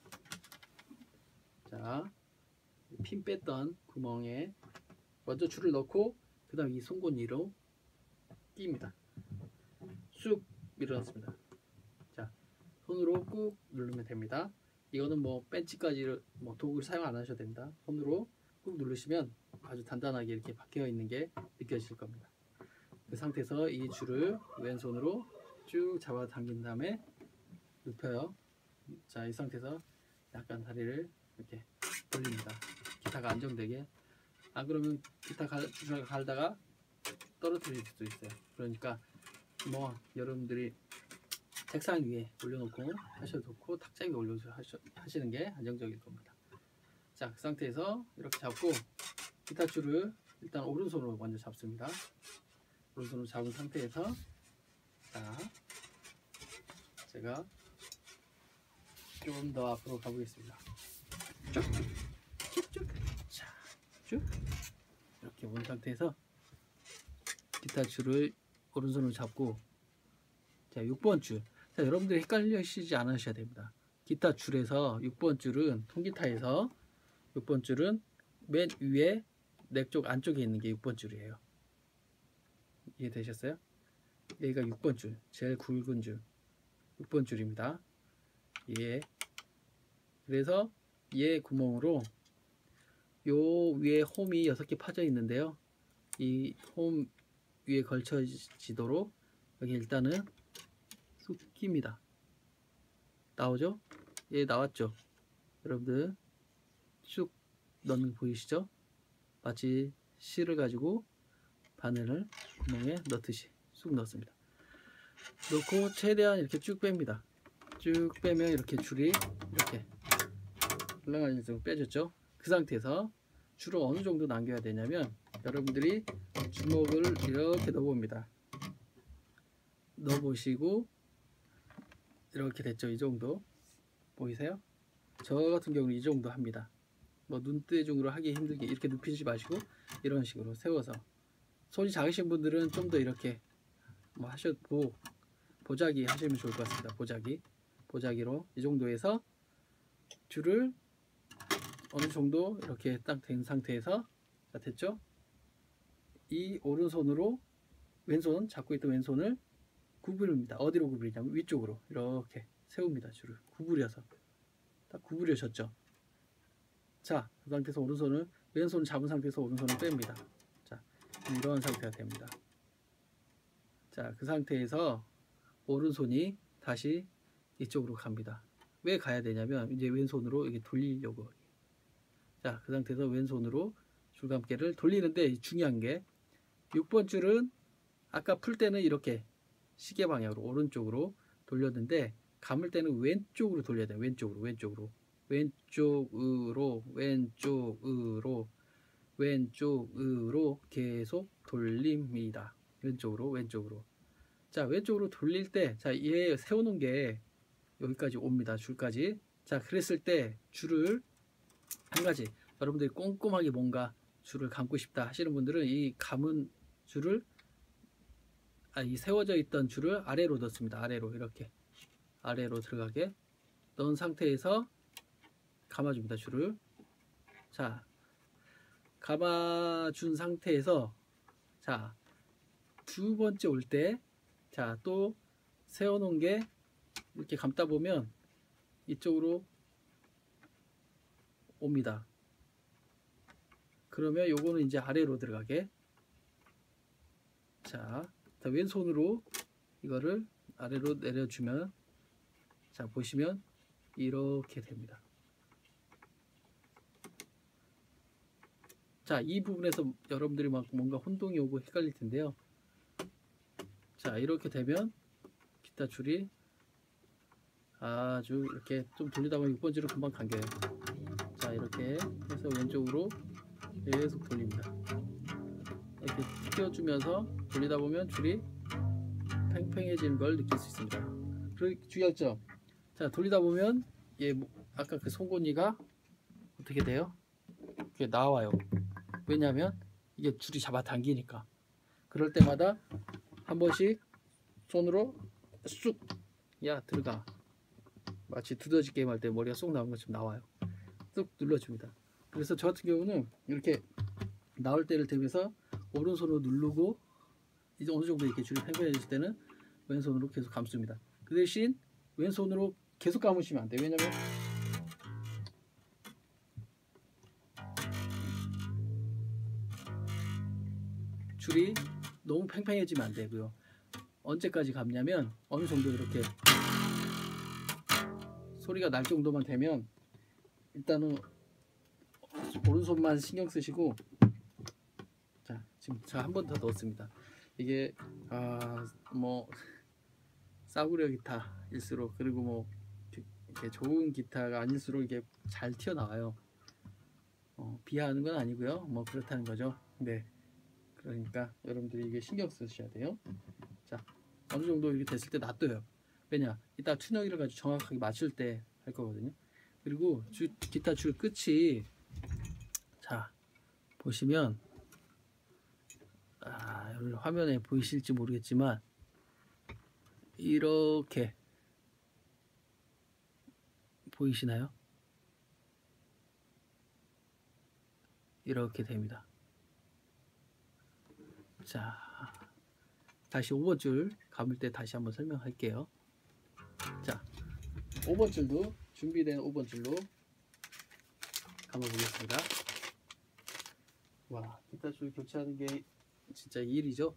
Speaker 1: 자, 핀 뺐던 구멍에 먼저 줄을 넣고 그 다음 이 송곳니로 끼입니다. 쑥 밀어넣습니다. 자, 손으로 꾹 누르면 됩니다. 이거는 뭐 벤치까지 뭐 도구를 사용 안 하셔도 됩니다. 손으로 꾹 누르시면 아주 단단하게 이렇게 박혀 있는 게 느껴질 겁니다. 그 상태에서 이 줄을 왼손으로 쭉 잡아 당긴 다음에 눕혀요. 자, 이 상태에서 약간 다리를 이렇게 돌립니다. 기타가 안정되게. 안 그러면 기타 갈, 줄을 갈다가 떨어뜨릴 수도 있어요. 그러니까 뭐 여러분들이 책상 위에 올려놓고 하셔도 좋고, 탁자 위에 올려서 하시는 게 안정적일 겁니다. 자, 그 상태에서 이렇게 잡고 기타 줄을 일단 오른손으로 먼저 잡습니다. 오른손으로 잡은 상태에서, 자, 제가 좀 더 앞으로 가보겠습니다. 쭉, 쭉쭉, 자, 쭉 이렇게 온 상태에서 기타 줄을 오른손으로 잡고, 자, 육 번 줄. 자, 여러분들이 헷갈리시지 않으셔야 됩니다. 기타 줄에서 육 번 줄은, 통기타에서 육 번 줄은 맨 위에 넥 쪽 안쪽에 있는 게 육 번 줄이에요. 이해되셨어요? 여기가 육 번 줄, 제일 굵은 줄, 육 번 줄입니다. 예. 그래서 얘 구멍으로 요 위에 홈이 여섯 개 파져 있는데요. 이 홈 위에 걸쳐지도록 여기 일단은 쑥 낍니다. 나오죠? 예, 나왔죠? 여러분들 쑥 넣는 거 보이시죠? 마치 실을 가지고 바늘을 구멍에 넣듯이 쑥 넣습니다. 넣고 최대한 이렇게 쭉 뺍니다. 쭉 빼면 이렇게 줄이 이렇게 흘러가는 쪽으로 빼졌죠. 그 상태에서 줄을 어느 정도 남겨야 되냐면, 여러분들이 주먹을 이렇게 넣어봅니다. 넣어보시고 이렇게 됐죠. 이 정도 보이세요? 저 같은 경우는 이 정도 합니다. 뭐 눈대중으로 하기 힘들게 이렇게 눕히지 마시고 이런 식으로 세워서, 손이 작으신 분들은 좀 더 이렇게 뭐 하셔도, 보, 보자기 하시면 좋을 것 같습니다. 보자기 보자기로 이 정도에서 줄을 어느 정도 이렇게 딱 된 상태에서, 자, 됐죠? 이 오른손으로 왼손 잡고 있던 왼손을 구부립니다. 어디로 구부리냐면 위쪽으로 이렇게 세웁니다. 줄을 구부려서 딱 구부려졌죠. 자, 그 상태에서 오른손을, 왼손 잡은 상태에서 오른손을 뺍니다. 자, 이런 상태가 됩니다. 자, 그 상태에서 오른손이 다시 이쪽으로 갑니다. 왜 가야 되냐면 이제 왼손으로 이게 돌리려고. 자, 그 상태에서 왼손으로 줄감개를 돌리는데, 중요한 게 육 번 줄은 아까 풀 때는 이렇게 시계 방향으로 오른쪽으로 돌렸는데, 감을 때는 왼쪽으로 돌려야 돼요. 왼쪽으로 왼쪽으로 왼쪽으로 왼쪽으로 왼쪽으로 계속 돌립니다. 왼쪽으로 왼쪽으로. 자, 왼쪽으로 돌릴 때, 자, 얘 세우는 게 여기까지 옵니다. 줄까지. 자, 그랬을 때 줄을 한 가지, 여러분들이 꼼꼼하게 뭔가 줄을 감고 싶다 하시는 분들은 이 감은 줄을 아, 이 세워져 있던 줄을 아래로 넣습니다. 아래로 이렇게 아래로 들어가게 넣은 상태에서 감아줍니다. 줄을. 자, 감아준 상태에서 자, 두 번째 올 때 자, 또 세워놓은 게 이렇게 감다 보면 이쪽으로 옵니다. 그러면 요거는 이제 아래로 들어가게. 자, 자, 왼손으로 이거를 아래로 내려주면 자, 보시면 이렇게 됩니다. 자, 이 부분에서 여러분들이 막 뭔가 혼동이 오고 헷갈릴 텐데요. 자, 이렇게 되면 기타 줄이 아주 이렇게 좀 돌리다 보면 육 번 줄을 금방 감겨요. 자, 이렇게 해서 왼쪽으로 계속 돌립니다. 이렇게 튀겨주면서 돌리다 보면 줄이 팽팽해지는 걸 느낄 수 있습니다. 그리고 주의할 점. 자, 돌리다 보면 얘 아까 그 송곳니가 어떻게 돼요? 이렇게 나와요. 왜냐하면 이게 줄이 잡아당기니까. 그럴 때마다 한 번씩 손으로 쑥, 야 들어가. 마치 두더지 게임 할 때 머리가 쏙 나온 것처럼 나와요. 쑥 눌러줍니다. 그래서 저 같은 경우는 이렇게 나올 때를 대비해서 오른손으로 누르고 이제 어느 정도 이렇게 줄이 팽팽해질 때는 왼손으로 계속 감습니다. 그 대신 왼손으로 계속 감으시면 안 돼요. 왜냐면 줄이 너무 팽팽해지면 안 되고요. 언제까지 감냐면 어느 정도 이렇게 소리가 날 정도만 되면 일단은 오른손만 신경 쓰시고 자, 지금 제가 한 번 더 넣었습니다. 이게 아, 뭐 싸구려 기타일수록 그리고 뭐 이렇게 좋은 기타가 아닐수록 이게 잘 튀어나와요. 어, 비하하는 건 아니고요. 뭐 그렇다는 거죠. 네. 그러니까 여러분들이 이게 신경 쓰셔야 돼요. 자, 어느 정도 이렇게 됐을 때 놔둬요. 왜냐? 이따 투너기를 가지고 정확하게 맞출 때 할 거거든요. 그리고 주, 기타 줄 끝이 자, 보시면 아, 여러분 화면에 보이실지 모르겠지만 이렇게 보이시나요? 이렇게 됩니다. 자, 다시 오 번 줄 감을 때 다시 한번 설명할게요. 자, 오 번 줄도 준비된 오 번 줄로 감아보겠습니다. 와, 기타 줄 교체하는 게 진짜 일이죠.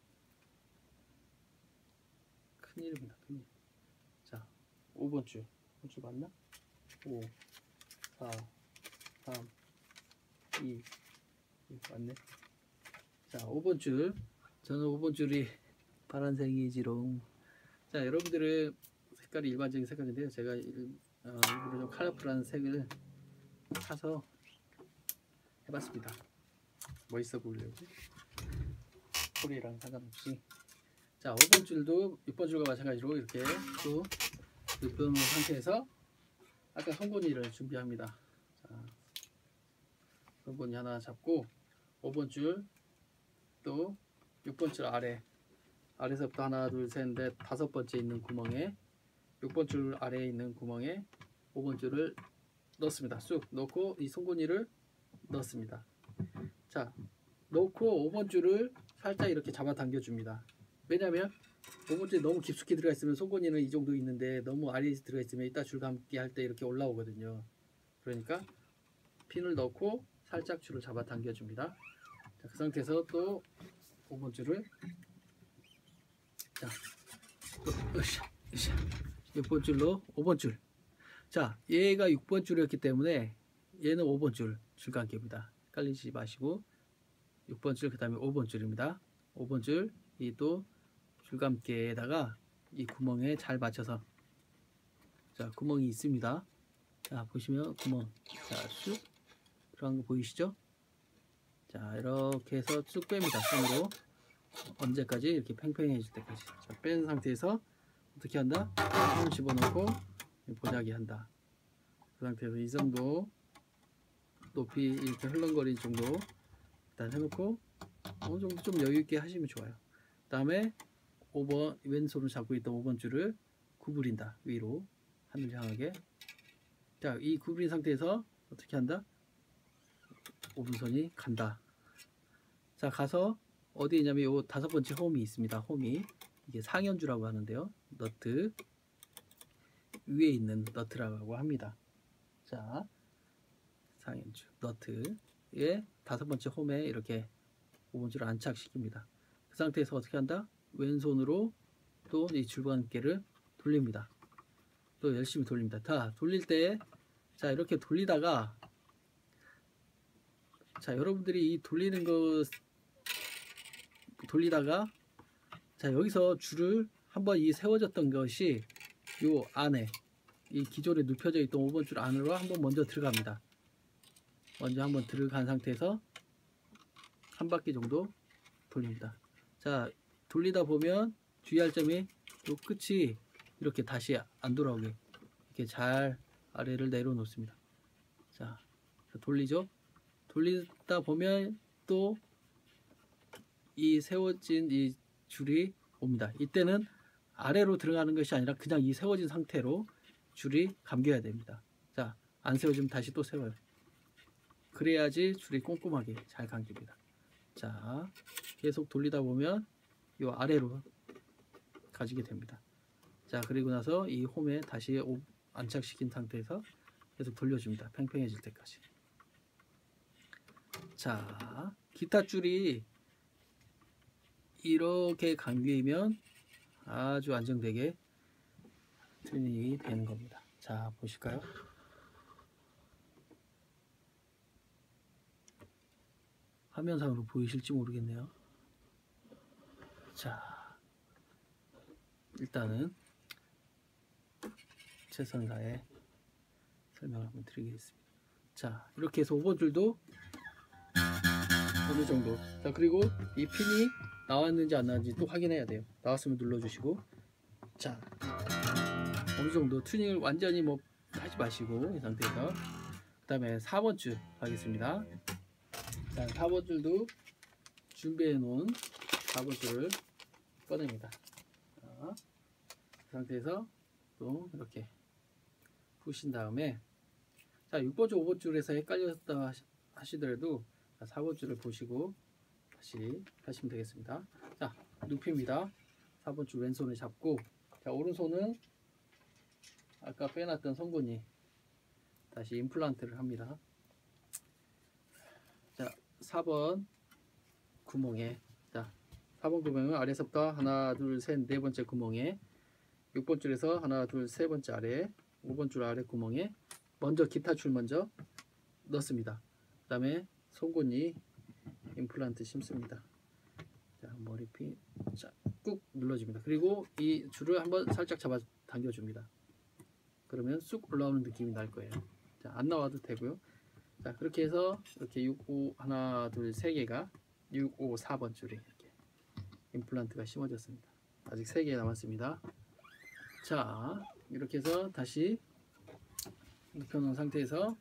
Speaker 1: 큰일입니다. 큰일. 자, 오 번 줄. 오 번 줄 맞나? 오, 사, 삼, 이, 이 맞네. 자, 오 번 줄. 저는 오 번 줄이 파란색이지롱. 자, 여러분들은 색깔이 일반적인 색깔인데요. 제가 일, 어, 일부러 좀 컬러풀한 색을 사서 해봤습니다. 멋있어 보이려고. 소리랑 상관없이. 자, 오 번 줄도 육 번 줄과 마찬가지로 이렇게 또 눕혀놓은 상태에서 아까 송곳니를 준비합니다. 자, 송곳니 하나 잡고 오 번 줄 또 육 번 줄 아래 아래서부터 하나 둘 셋 넷 다섯 번째 있는 구멍에 육 번 줄 아래에 있는 구멍에 오 번 줄을 넣습니다. 쑥 넣고 이 송곳니를 넣습니다. 자, 넣고 오 번 줄을 살짝 이렇게 잡아 당겨 줍니다. 왜냐면 오 번 줄이 너무 깊숙이 들어가 있으면 송곳니는 이 정도 있는데 너무 아래에 들어가 있으면 이따 줄 감기 할 때 이렇게 올라오거든요. 그러니까 핀을 넣고 살짝 줄을 잡아 당겨 줍니다. 자, 그 상태에서 또 오 번 줄을 자, 육 번 줄로 오 번 줄. 자, 얘가 육 번 줄이었기 때문에 얘는 오 번 줄 줄감기입니다. 헷갈리지 마시고 육 번 줄, 그 다음에 오 번 줄입니다. 오 번 줄, 이 또 줄감기에다가 이 구멍에 잘 맞춰서 자, 구멍이 있습니다. 자, 보시면 구멍 자, 쑥 들어간 거 보이시죠? 자, 이렇게 해서 쭉 뺍니다. 손으로 언제까지? 이렇게 팽팽해질 때까지. 자, 뺀 상태에서 어떻게 한다? 손을 집어넣고 보자기 한다. 그 상태에서 이 정도 높이 이렇게 흘렁거리는 정도 일단 해놓고 어느 정도 좀 여유 있게 하시면 좋아요. 그 다음에 오 번 왼손을 잡고 있던 오 번 줄을 구부린다. 위로 하늘 향하게. 자, 이 구부린 상태에서 어떻게 한다? 오른손이 간다. 자, 가서 어디 있냐면 요 다섯 번째 홈이 있습니다. 홈이 이게 상현주라고 하는데요. 너트 위에 있는 너트라고 합니다. 자, 상현주 너트의 다섯 번째 홈에 이렇게 오 번 줄을 안착시킵니다. 그 상태에서 어떻게 한다? 왼손으로 또 이 줄반께를 돌립니다. 또 열심히 돌립니다. 다 돌릴 때, 자, 이렇게 돌리다가, 자, 여러분들이 이 돌리는 거 돌리다가, 자, 여기서 줄을 한번 이 세워졌던 것이 요 안에 이 기존에 눕혀져 있던 오 번 줄 안으로 한번 먼저 들어갑니다. 먼저 한번 들어간 상태에서 한 바퀴 정도 돌립니다. 자, 돌리다 보면 주의할 점이 요 끝이 이렇게 다시 안 돌아오게 이렇게 잘 아래를 내려놓습니다. 자, 돌리죠. 돌리다 보면 또 이 세워진 이 줄이 옵니다. 이때는 아래로 들어가는 것이 아니라 그냥 이 세워진 상태로 줄이 감겨야 됩니다. 자, 안 세워지면 다시 또 세워요. 그래야지 줄이 꼼꼼하게 잘 감깁니다. 자, 계속 돌리다 보면 이 아래로 가지게 됩니다. 자, 그리고 나서 이 홈에 다시 안착시킨 상태에서 계속 돌려줍니다. 팽팽해질 때까지. 자, 기타 줄이 이렇게 감기면 아주 안정되게 튜닝이 되는 겁니다. 자, 보실까요? 화면상으로 보이실지 모르겠네요. 자, 일단은 최선을 다해 설명을 한번 드리겠습니다. 자, 이렇게 해서 오 번 줄도 어느 정도. 자, 그리고 이 핀이 나왔는지 안 나왔는지 또 확인해야 돼요. 나왔으면 눌러주시고. 자, 어느 정도 튜닝을 완전히 뭐 하지 마시고 이 상태에서 그 다음에 사 번 줄 가겠습니다. 자, 사 번 줄도 준비해 놓은 사 번 줄을 꺼냅니다. 자, 그 상태에서 또 이렇게 푸신 다음에, 자, 육 번 줄, 오 번 줄에서 헷갈렸다 하시더라도 사 번 줄을 보시고 다시 하시면 되겠습니다. 자, 눕힙니다. 사 번 줄 왼손을 잡고, 자, 오른손은 아까 빼놨던 송곳니 다시 임플란트를 합니다. 자, 사 번 구멍에, 자, 사 번 구멍은 아래서부터 하나, 둘, 셋, 네 번째 구멍에, 육 번 줄에서 하나, 둘, 세 번째 아래, 오 번 줄 아래 구멍에 먼저 기타 줄 먼저 넣습니다. 그 다음에 송곳니 임플란트 심습니다. 자, 머리핀, 자, 꾹 눌러줍니다. 그리고 이 줄을 한번 살짝 잡아 당겨줍니다. 그러면 쑥 올라오는 느낌이 날 거예요. 자, 안 나와도 되고요. 자, 그렇게 해서 이렇게 육, 오, 하나, 둘, 세 개가 육, 오, 사 번 줄에 이렇게 임플란트가 심어졌습니다. 아직 세 개 남았습니다. 자, 이렇게 해서 다시 눕혀놓은 상태에서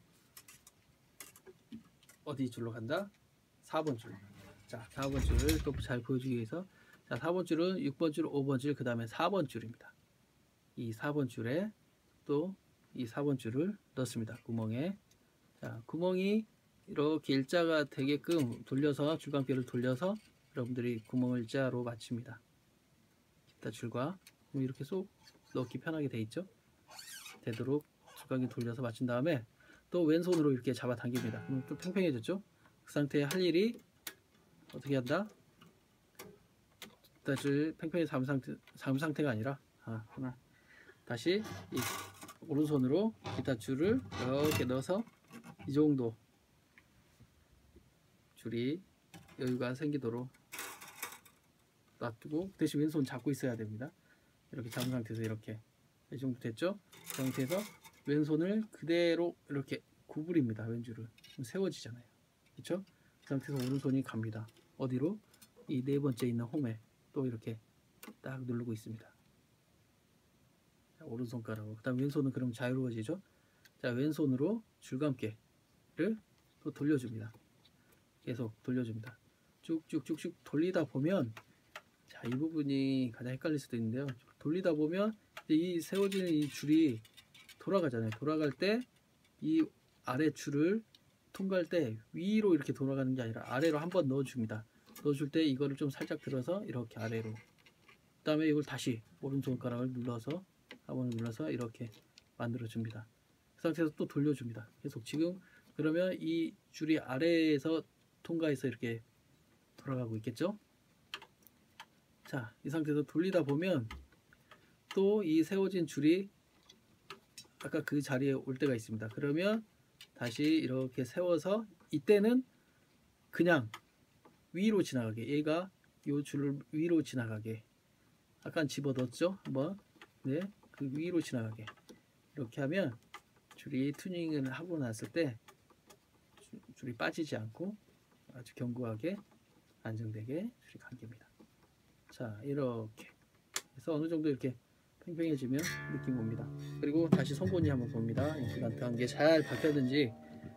Speaker 1: 어디 줄로 간다? 사 번 줄. 자, 사 번 줄을 또 잘 보여주기 위해서, 자, 사 번 줄은 육 번 줄, 오 번 줄, 그 다음에 사 번 줄입니다. 이 사 번 줄에 또 이 사 번 줄을 넣습니다. 구멍에. 자, 구멍이 이렇게 일자가 되게끔 돌려서, 줄감개를 돌려서 여러분들이 구멍을 일자로 맞춥니다. 기타 줄과 이렇게 쏙 넣기 편하게 돼 있죠. 되도록 줄감개 돌려서 맞춘 다음에 또 왼손으로 이렇게 잡아 당깁니다. 그럼 좀 팽팽해졌죠. 그 상태에 할 일이 어떻게 한다? 다시 팽팽히 잡은 상태, 잡은 상태가 아니라, 아, 하나. 다시 이 오른손으로 기타 줄을 이렇게 넣어서 이 정도 줄이 여유가 생기도록 놔두고, 대신 왼손 잡고 있어야 됩니다. 이렇게 잡은 상태에서 이렇게 이 정도 됐죠? 그 상태에서 왼손을 그대로 이렇게 구부립니다. 왼줄을 세워지잖아요. 그렇죠? 그 상태에서 오른손이 갑니다. 어디로? 이 네 번째 있는 홈에 또 이렇게 딱 누르고 있습니다. 자, 오른손가락으로. 그 다음 왼손은 그럼 자유로워지죠? 자, 왼손으로 줄감개를 또 돌려줍니다. 계속 돌려줍니다. 쭉쭉쭉쭉 돌리다 보면, 자, 이 부분이 가장 헷갈릴 수도 있는데요. 돌리다 보면 이 세워지는 이 줄이 돌아가잖아요. 돌아갈 때 이 아래 줄을 통과할 때 위로 이렇게 돌아가는 게 아니라 아래로 한번 넣어줍니다. 넣어줄 때 이거를 좀 살짝 들어서 이렇게 아래로, 그 다음에 이걸 다시 오른손가락을 눌러서 한번 눌러서 이렇게 만들어 줍니다. 그 상태에서 또 돌려줍니다. 계속 지금 그러면 이 줄이 아래에서 통과해서 이렇게 돌아가고 있겠죠. 자, 이 상태에서 돌리다 보면 또 이 세워진 줄이 아까 그 자리에 올 때가 있습니다. 그러면 다시 이렇게 세워서 이때는 그냥 위로 지나가게, 얘가 이 줄을 위로 지나가게, 아까 집어넣었죠? 한번, 네, 그 위로 지나가게 이렇게 하면 줄이 튜닝을 하고 났을 때 줄이 빠지지 않고 아주 견고하게 안정되게 줄이 감깁니다. 자, 이렇게 해서 어느 정도 이렇게 팽팽해지면 느낌 옵니다. 그리고 다시 송곳니 한번 봅니다. 임플란트 한 게 잘 박혔는지.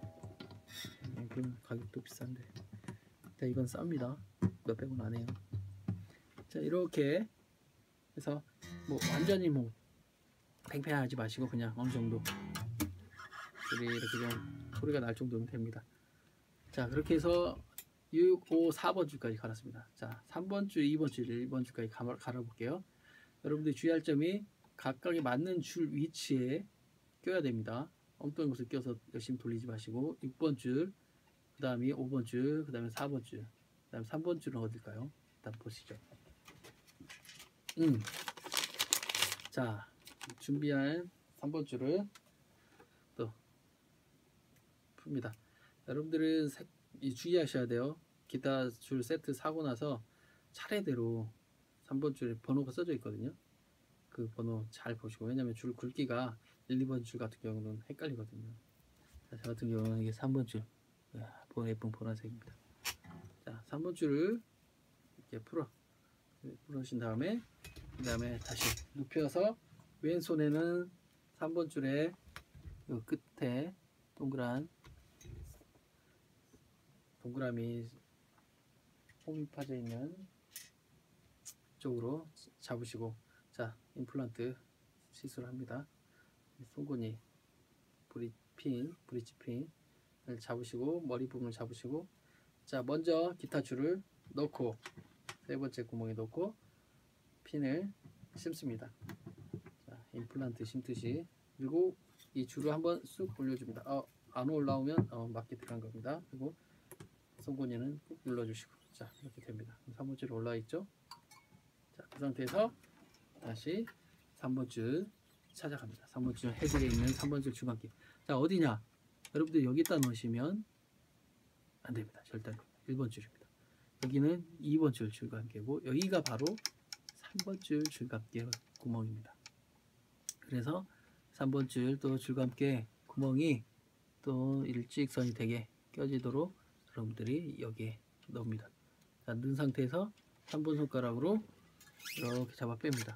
Speaker 1: 가격도 비싼데, 자, 이건 쌉니다. 몇백 원 안 해요. 자, 이렇게 해서 뭐 완전히 뭐 팽팽하지 마시고 그냥 어느 정도 줄이 이렇게 좀 소리가 날 정도면 됩니다. 자, 그렇게 해서 육, 오, 사 번 줄까지 갈았습니다. 자, 삼 번 줄, 이 번 줄, 일 번 줄까지 갈아볼게요. 여러분들 주의할 점이 각각에 맞는 줄 위치에 껴야 됩니다. 엉뚱한 곳에 껴서 열심히 돌리지 마시고, 육 번 줄, 그 다음에 오 번 줄, 그 다음에 사 번 줄, 그 다음에 삼 번 줄은 어딜까요? 일단 보시죠. 음. 자, 준비한 삼 번 줄을 또 풉니다. 여러분들은 색, 이 주의하셔야 돼요. 기타 줄 세트 사고 나서 차례대로 삼 번 줄에 번호가 써져 있거든요. 그 번호 잘 보시고, 왜냐면 줄 굵기가 일, 이 번 줄 같은 경우는 헷갈리거든요. 자, 저 같은 경우는 이게 삼 번 줄, 예쁜 보라색입니다. 자, 삼 번 줄을 이렇게 풀어 풀으신 다음에, 그 다음에 다시 눕혀서 왼손에는 삼 번 줄의 요 끝에 동그란 동그라미 홈이 파져 있는 쪽으로 잡으시고, 자, 임플란트 시술합니다. 송곳니 브릿핀, 브릿지 핀을 잡으시고, 머리 부분을 잡으시고, 자, 먼저 기타 줄을 넣고 세 번째 구멍에 넣고 핀을 심습니다. 자, 임플란트 심듯이. 그리고 이 줄을 한번 쑥 올려줍니다. 어, 안 올라오면 어, 맞게 들어간 겁니다. 그리고 송곳니는 꾹 눌러주시고, 자, 이렇게 됩니다. 삼 번 줄 올라 있죠? 자, 그 상태에서 다시 삼 번 줄 찾아갑니다. 삼 번 줄 헤드에 있는 삼 번 줄 중간길. 자, 어디냐? 여러분들 여기다 넣으시면 안 됩니다. 절대 일 번 줄입니다. 여기는 이 번 줄 줄감개고, 여기가 바로 삼 번 줄 줄감개 구멍입니다. 그래서 삼 번 줄 또 줄감개 구멍이 또 일직선이 되게 껴지도록 여러분들이 여기에 넣습니다. 자, 넣은 상태에서 삼 번 손가락으로 이렇게 잡아 뺍니다.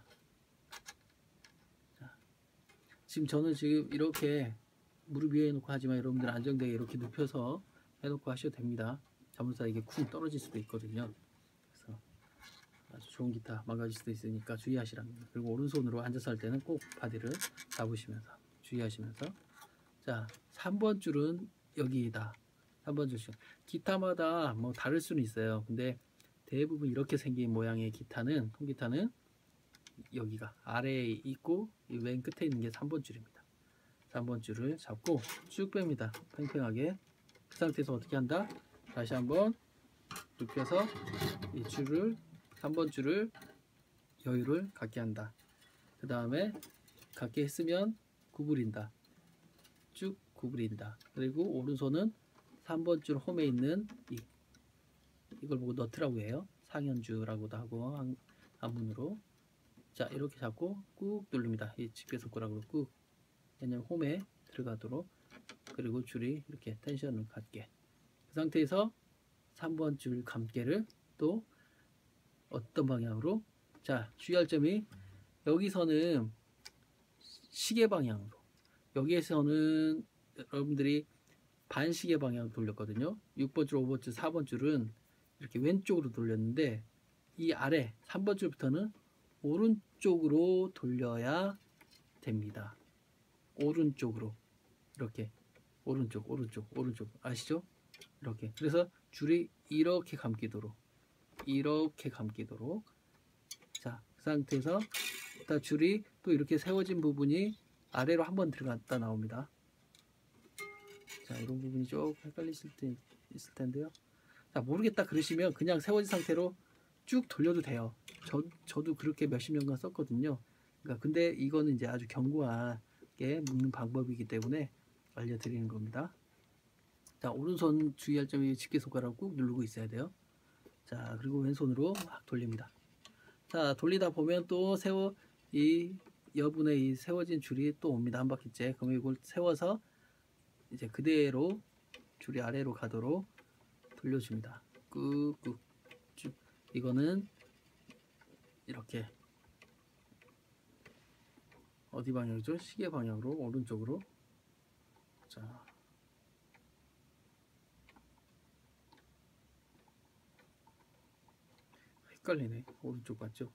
Speaker 1: 자, 지금 저는 지금 이렇게 무릎 위에 놓고 하지만 여러분들 안정되게 이렇게 눕혀서 해놓고 하셔도 됩니다. 잘못하다 이게 쿵 떨어질 수도 있거든요. 그래서 아주 좋은 기타 망가질 수도 있으니까 주의하시랍니다. 그리고 오른손으로 앉아서 할 때는 꼭 바디를 잡으시면서 주의하시면서. 자, 삼 번 줄은 여기다. 삼 번 줄. 기타마다 뭐 다를 수는 있어요. 근데 대부분 이렇게 생긴 모양의 기타는, 통기타는 여기가 아래에 있고 맨 끝에 있는 게 삼 번 줄입니다. 삼 번 줄을 잡고 쭉 뺍니다. 팽팽하게. 그 상태에서 어떻게 한다? 다시 한번 눕혀서 이 줄을, 삼 번 줄을 여유를 갖게 한다. 그 다음에 갖게 했으면 구부린다. 쭉 구부린다. 그리고 오른손은 삼 번 줄 홈에 있는 이, 이걸 보고 너트라고 해요. 상현주라고도 하고 한, 한문으로. 자, 이렇게 잡고 꾹 누릅니다. 이 집게손가락으로 꾹, 왜냐면 홈에 들어가도록. 그리고 줄이 이렇게 텐션을 갖게. 그 상태에서 삼 번 줄 감개를 또 어떤 방향으로? 자, 주의할 점이 여기서는 시계 방향으로, 여기에서는 여러분들이 반시계 방향으로 돌렸거든요. 육 번 줄, 오 번 줄, 사 번 줄은 이렇게 왼쪽으로 돌렸는데 이 아래 삼 번 줄부터는 오른쪽으로 돌려야 됩니다. 오른쪽으로 이렇게 오른쪽 오른쪽 오른쪽 아시죠? 이렇게 그래서 줄이 이렇게 감기도록 이렇게 감기도록 자, 그 상태에서 또 줄이 또 이렇게 세워진 부분이 아래로 한번 들어갔다 나옵니다. 자, 이런 부분이 조금 헷갈리실 때 있을 텐데요. 자, 모르겠다 그러시면 그냥 세워진 상태로 쭉 돌려도 돼요. 저, 저도 그렇게 몇십 년간 썼거든요. 그러니까 근데 이거는 이제 아주 견고하게 묶는 방법이기 때문에 알려드리는 겁니다. 자, 오른손 주의할 점이 집게손가락 꾹 누르고 있어야 돼요. 자, 그리고 왼손으로 막 돌립니다. 자, 돌리다 보면 또 세워 이 여분의 이 세워진 줄이 또 옵니다. 한 바퀴째. 그럼 이걸 세워서 이제 그대로 줄이 아래로 가도록 돌려줍니다. 꾹꾹 쭉. 이거는 이렇게 어디 방향이죠? 시계 방향으로 오른쪽으로. 자, 헷갈리네. 오른쪽 맞죠?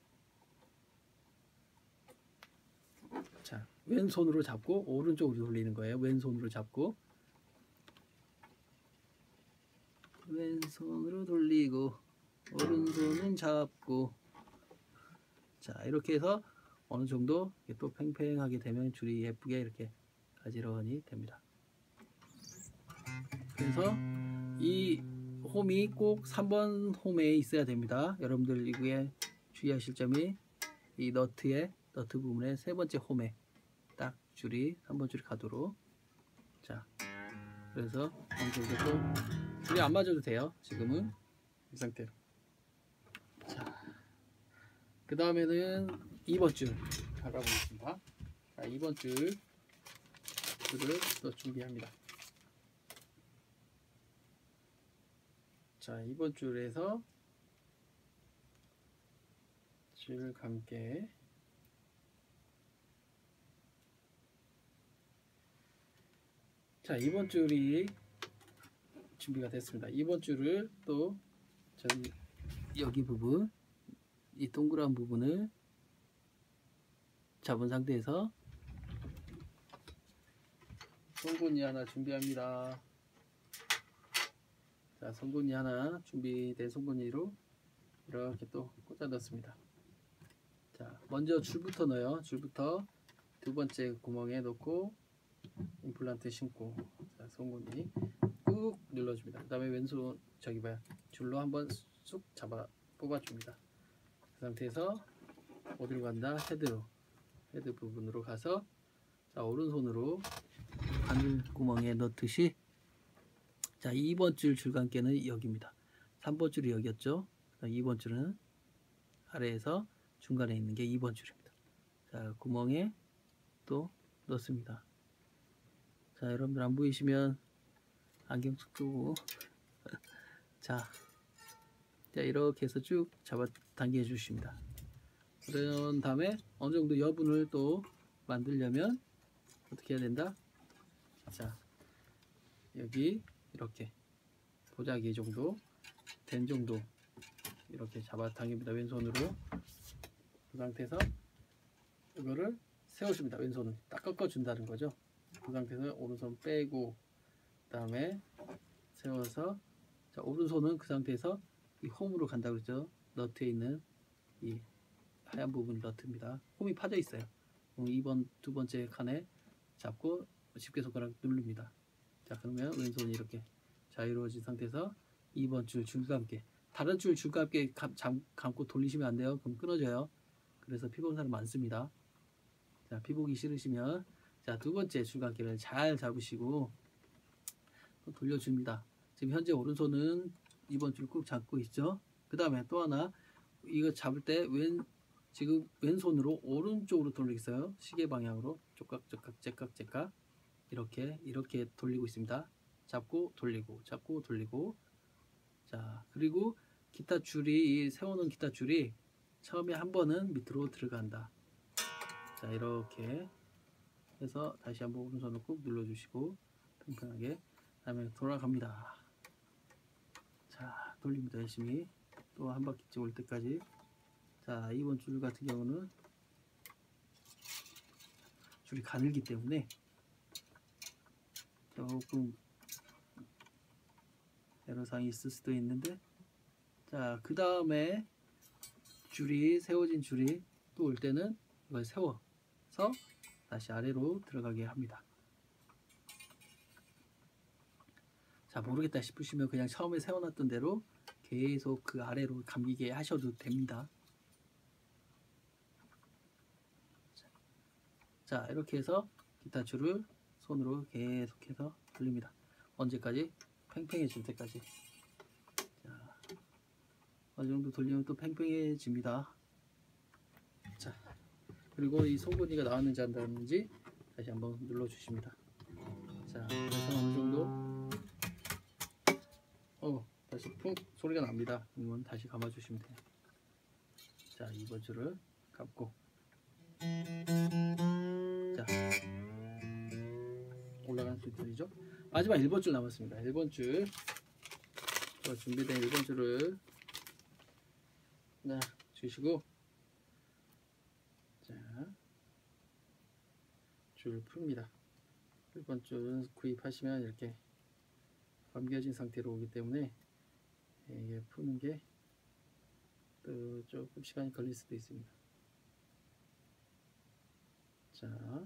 Speaker 1: 자, 왼손으로 잡고 오른쪽으로 돌리는 거예요. 왼손으로 잡고 왼손으로 돌리고 오른손은 잡고 자, 이렇게 해서 어느 정도 또 팽팽하게 되면 줄이 예쁘게 이렇게 가지런히 됩니다. 그래서 이 홈이 꼭 삼 번 홈에 있어야 됩니다. 여러분들 이거에 주의하실 점이 이 너트의 너트 부분의 세 번째 홈에 딱 줄이 삼 번 줄이 가도록. 자, 그래서 어느 정도 또 줄이 안 맞아도 돼요. 지금은 이 상태로. 자, 그 다음에는 이 번 줄 갈아보겠습니다. 자, 이 번 줄 줄을 또 준비합니다. 자, 이 번 줄에서 줄 감게 자, 이 번 줄이 준비가 됐습니다. 이 번 줄을 또 저기 여기 부분 이 동그란 부분을 잡은 상태에서 송곳니 하나 준비합니다. 자, 송곳니 하나 준비된 송곳니로 이렇게 또 꽂아 넣습니다. 자, 먼저 줄부터 넣어요. 줄부터 두 번째 구멍에 넣고 임플란트 심고 자, 송곳니 꾹 눌러줍니다. 그 다음에 왼손 저기 뭐야 줄로 한번 쑥 잡아 뽑아줍니다. 그 상태에서 어디로 간다? 헤드로 헤드 부분으로 가서 자, 오른손으로 바늘 구멍에 넣듯이 자, 이 번 줄 줄감개는 여기입니다. 삼 번 줄이 여기였죠. 이 번 줄은 아래에서 중간에 있는 게 이 번 줄입니다. 자, 구멍에 또 넣습니다. 자, 여러분들 안 보이시면 안경 쭉 끄고 자, 자, 이렇게 해서 쭉 잡아 당겨 주십니다. 그런 다음에 어느 정도 여분을 또 만들려면 어떻게 해야 된다? 자, 여기 이렇게 도자기 정도 된 정도 이렇게 잡아 당깁니다. 왼손으로. 그 상태에서 이거를 세워줍니다. 왼손을 딱 꺾어 준다는 거죠. 그 상태에서 오른손 빼고 그 다음에 세워서 자, 오른손은 그 상태에서 이 홈으로 간다고 그랬죠. 너트에 있는 이 하얀 부분 너트입니다. 홈이 파져 있어요. 이 번 두 번째 칸에 잡고 집게손가락 누릅니다. 자, 그러면 왼손이 이렇게 자유로워진 상태에서 이 번 줄 줄감게 다른 줄 줄감게 감, 잠, 감고 돌리시면 안 돼요. 그럼 끊어져요. 그래서 피보는 사람 많습니다. 자, 피보기 싫으시면 자, 두 번째 줄감개를 잘 잡으시고 또 돌려줍니다. 지금 현재 오른손은 이 번 줄 꾹 잡고 있죠. 그 다음에 또 하나 이거 잡을 때 왼 지금 왼손으로 오른쪽으로 돌리고 있어요. 시계 방향으로 쪽각쪽각 째깍째깍 이렇게 이렇게 돌리고 있습니다. 잡고 돌리고 잡고 돌리고 자, 그리고 기타 줄이 세워놓은 기타 줄이 처음에 한 번은 밑으로 들어간다. 자, 이렇게 해서 다시 한번 오른손을 꾹 눌러주시고 팽팽하게 다음에 돌아갑니다. 자, 돌립니다. 열심히 또 한 바퀴 올 때까지. 자, 이번 줄 같은 경우는 줄이 가늘기 때문에 조금 에러상이 있을 수도 있는데, 자, 그 다음에 줄이 세워진 줄이 또 올 때는 이걸 세워서 다시 아래로 들어가게 합니다. 자, 모르겠다 싶으시면 그냥 처음에 세워놨던 대로 계속 그 아래로 감기게 하셔도 됩니다. 자, 이렇게 해서 기타 줄을 손으로 계속해서 돌립니다. 언제까지? 팽팽해질 때까지. 자, 어느 정도 돌리면 또 팽팽해집니다. 자, 그리고 이 송곳니가 나왔는지 안 나왔는지 다시 한번 눌러 주십니다. 자, 그래서 어느 정도 어 다시 쿵 소리가 납니다. 이건 다시 감아 주시면 돼요. 자, 이번 줄을 감고, 자, 올라가는 소리 들리죠? 마지막 일 번 줄 남았습니다. 일 번 줄, 준비된 일 번 줄을 자, 주시고, 자, 줄 풉니다. 일 번 줄은 구입하시면 이렇게 감겨진 상태로 오기 때문에 이게 푸는 게 또 조금 시간이 걸릴 수도 있습니다. 자,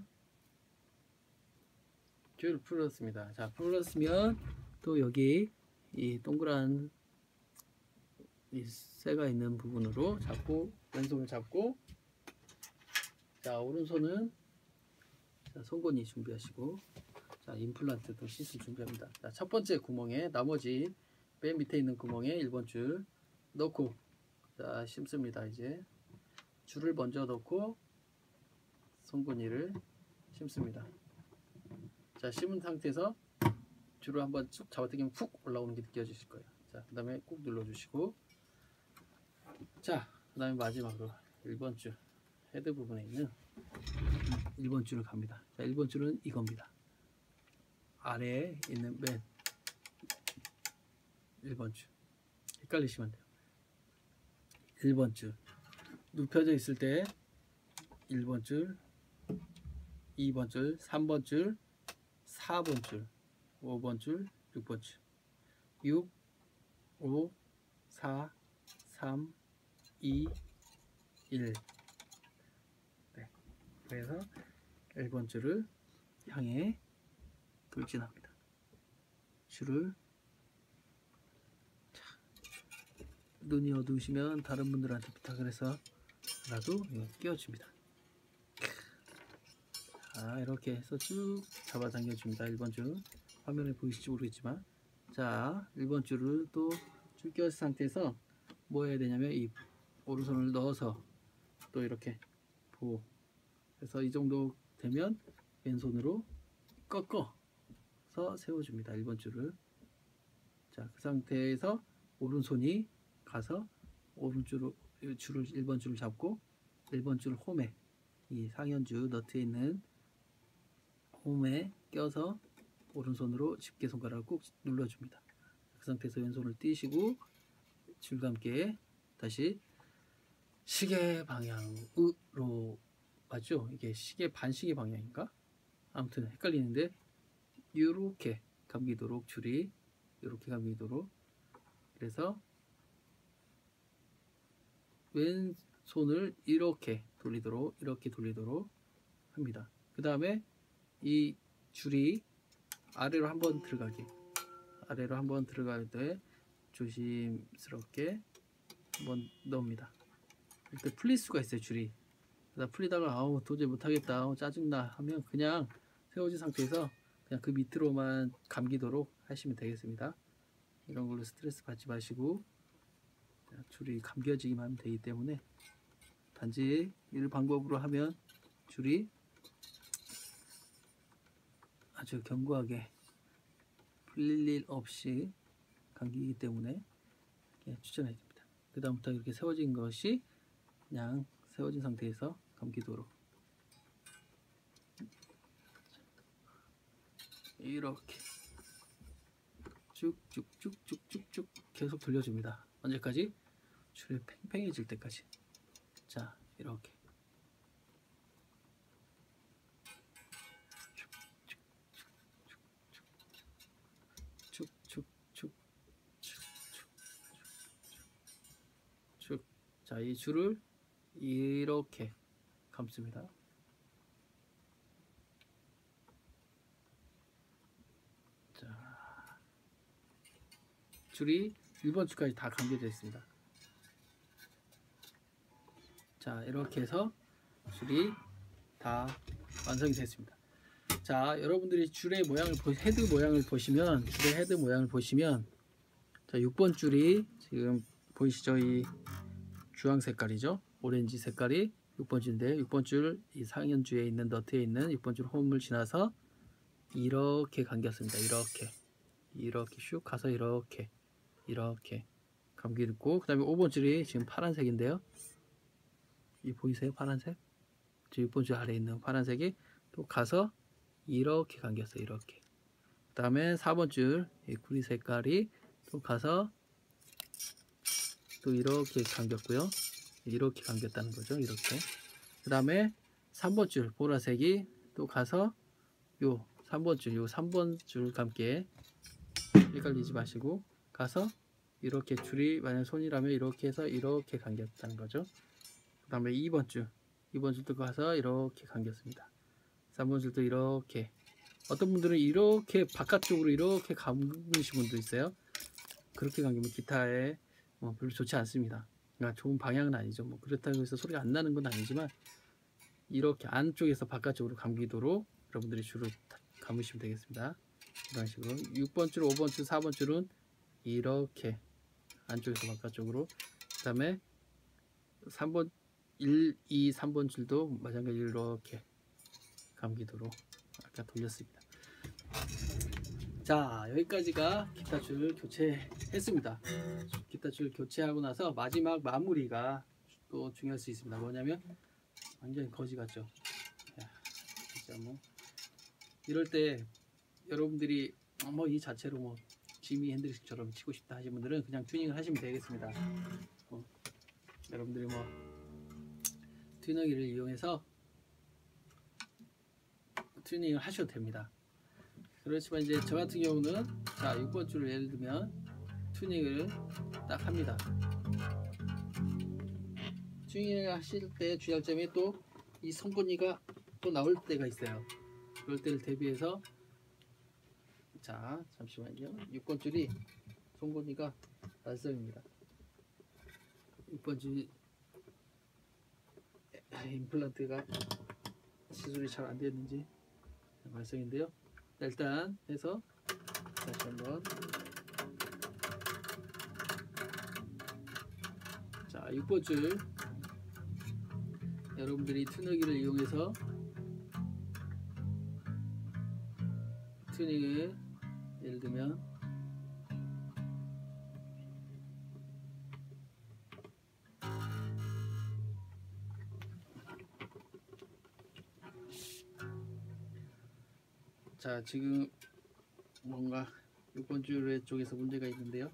Speaker 1: 줄 풀었습니다. 자, 풀었으면 또 여기 이 동그란 이 쇠가 있는 부분으로 잡고, 왼손을 잡고, 자, 오른손은 자, 송곳니 준비하시고, 자, 임플란트도 시술 준비합니다. 자, 첫 번째 구멍에, 나머지 맨 밑에 있는 구멍에 일 번 줄 넣고, 자, 심습니다. 이제 줄을 먼저 넣고 송곳니를 심습니다. 자, 심은 상태에서 줄을 한번 쭉 잡아당기면 푹 올라오는 게 느껴지실 거예요. 자, 그 다음에 꾹 눌러주시고, 자, 그 다음에 마지막으로 일 번 줄 헤드 부분에 있는 일 번 줄을 갑니다. 자, 일 번 줄은 이겁니다. 아래에 있는 맨 일 번 줄, 헷갈리시면 돼요. 일 번 줄 눕혀져 있을 때 일 번 줄, 이 번 줄, 삼 번 줄, 사 번 줄, 오 번 줄, 육 번 줄, 육, 오, 사, 삼, 이, 일. 네, 그래서 일 번 줄을 향해 돌진합니다. 줄을, 자, 눈이 어두우시면 다른 분들한테 부탁을 해서 라도 끼워줍니다. 자, 이렇게 해서 쭉 잡아당겨 줍니다. 일 번 줄 화면에 보이실지 모르겠지만, 자, 일 번 줄을 또 줄 끼웠을 상태에서 뭐 해야 되냐면, 이 오른손을 넣어서 또 이렇게 보호, 그래서 이 정도 되면 왼손으로 꺾어서 세워줍니다. 일 번 줄을. 자, 그 상태에서 오른손이 가서 오른줄을 줄을 일 번 줄을 잡고, 일 번 줄 홈에, 이 상현주 너트에 있는 홈에 껴서 오른손으로 집게손가락을 꾹 눌러줍니다. 그 상태에서 왼손을 띄시고 줄과 함께 다시 시계 방향으로, 맞죠? 이게 시계 반시계 방향인가? 아무튼 헷갈리는데, 이렇게 감기도록, 줄이 이렇게 감기도록, 그래서 왼손을 이렇게 돌리도록, 이렇게 돌리도록 합니다. 그 다음에 이 줄이 아래로 한번 들어가게, 아래로 한번 들어갈 때 조심스럽게 한번 넣습니다. 이때 풀릴 수가 있어요, 줄이. 그러다 풀리다가 아우 도저히 못하겠다, 아우 짜증나 하면 그냥 세워진 상태에서 그냥 그 밑으로만 감기도록 하시면 되겠습니다. 이런 걸로 스트레스 받지 마시고, 줄이 감겨지기만 하면 되기 때문에, 단지 이 방법으로 하면 줄이 아주 견고하게 풀릴 일 없이 감기기 때문에 추천해 드립니다. 그 다음부터 이렇게 세워진 것이 그냥 세워진 상태에서 감기도록 이렇게 쭉쭉쭉쭉쭉쭉 계속 돌려줍니다. 언제까지? 줄이 팽팽해질 때까지. 자, 이렇게 쭉쭉쭉쭉쭉쭉. 자, 이 줄을 이렇게 감습니다. 자, 줄이 일 번 줄까지 다 감겨져 있습니다. 자, 이렇게 해서 줄이 다 완성이 됐습니다. 자, 여러분들이 줄의 모양을 헤드 모양을 보시면 줄의 헤드 모양을 보시면 자, 육 번 줄이 지금 보이시죠? 이 주황 색깔이죠? 오렌지 색깔이 육 번 줄인데 육 번 줄 이 상현주에 있는 너트에 있는 육 번 줄 홈을 지나서 이렇게 감겼습니다. 이렇게 이렇게 슉 가서 이렇게 이렇게 감기고, 그 다음에 오 번 줄이 지금 파란색인데요. 이 보이세요? 파란색? 육 번 줄 아래에 있는 파란색이 또 가서 이렇게 감겼어요. 이렇게. 그 다음에 사 번 줄 이 구리 색깔이 또 가서 또 이렇게 감겼고요. 이렇게 감겼다는 거죠. 이렇게. 그 다음에 삼 번 줄 보라색이 또 가서 요 삼 번 줄, 요 삼 번 줄 감게 헷갈리지 마시고 가서 이렇게 줄이 만약 손이라면 이렇게 해서 이렇게 감겼다는 거죠. 그 다음에 이 번 줄, 이 번 줄도 가서 이렇게 감겼습니다. 삼 번 줄도 이렇게. 어떤 분들은 이렇게 바깥쪽으로 이렇게 감으신 분도 있어요. 그렇게 감기면 기타에 뭐 별로 좋지 않습니다. 그러니까 좋은 방향은 아니죠. 뭐 그렇다고 해서 소리가 안 나는 건 아니지만 이렇게 안쪽에서 바깥쪽으로 감기도록 여러분들이 줄을 감으시면 되겠습니다. 이런 식으로 육 번 줄, 오 번 줄, 사 번 줄은 이렇게 안쪽에서 바깥쪽으로, 그 다음에 삼 번, 일, 이, 삼 번 줄도 마찬가지로 이렇게 감기도록 아까 돌렸습니다. 자, 여기까지가 기타 줄 교체했습니다. 기타 줄 교체하고 나서 마지막 마무리가 또 중요할 수 있습니다. 뭐냐면 완전히 거지 같죠. 야, 진짜 뭐 이럴 때 여러분들이 뭐 이 자체로 뭐 지미 핸드릭스처럼 치고 싶다 하시는 분들은 그냥 튜닝을 하시면 되겠습니다. 어, 여러분들이 뭐 튜너기를 이용해서 튜닝을 하셔도 됩니다. 그렇지만 이제 저 같은 경우는 자 육 번 줄을 예를 들면 튜닝을 딱 합니다. 튜닝을 하실 때 주의할 점이 또 이 손건이가 또 나올 때가 있어요. 그럴 때를 대비해서 자 잠시만요. 육 번 줄이 손건이가 날성입니다. 육 번 줄 임플란트가 시술이 잘 안 됐는지 발성인데요. 일단 해서 다시 한번 자 육 번 줄 여러분들이 튜너기를 이용해서 튜닝을 예를 들면 자 지금 뭔가 육 번 줄 쪽에서 문제가 있는데요.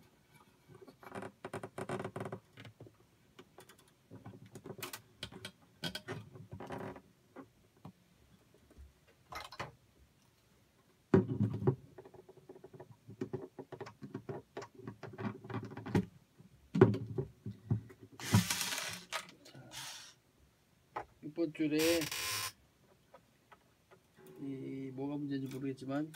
Speaker 1: 육 번 줄에 이 뭐가 문제인지 모르겠지만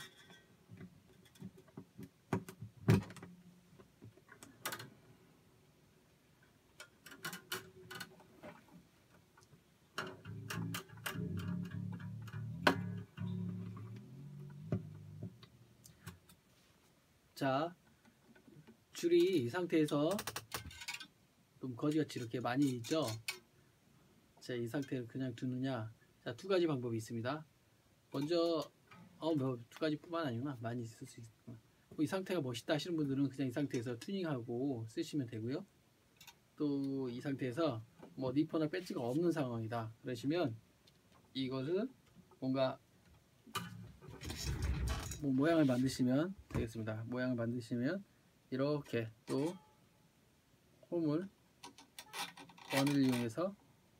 Speaker 1: 자 줄이 이 상태에서 좀 거지같이 이렇게 많이 있죠. 자, 이 상태를 그냥 두느냐, 자, 두 가지 방법이 있습니다. 먼저 어, 뭐 두 가지뿐만 아니구나, 많이 있을 수 있구나. 뭐 이 상태가 멋있다 하시는 분들은 그냥 이 상태에서 튜닝하고 쓰시면 되고요. 또 이 상태에서 뭐 니퍼나 배지가 없는 상황이다 그러시면 이것은 뭔가 뭐 모양을 만드시면 되겠습니다. 모양을 만드시면 이렇게 또 홈을 원을 이용해서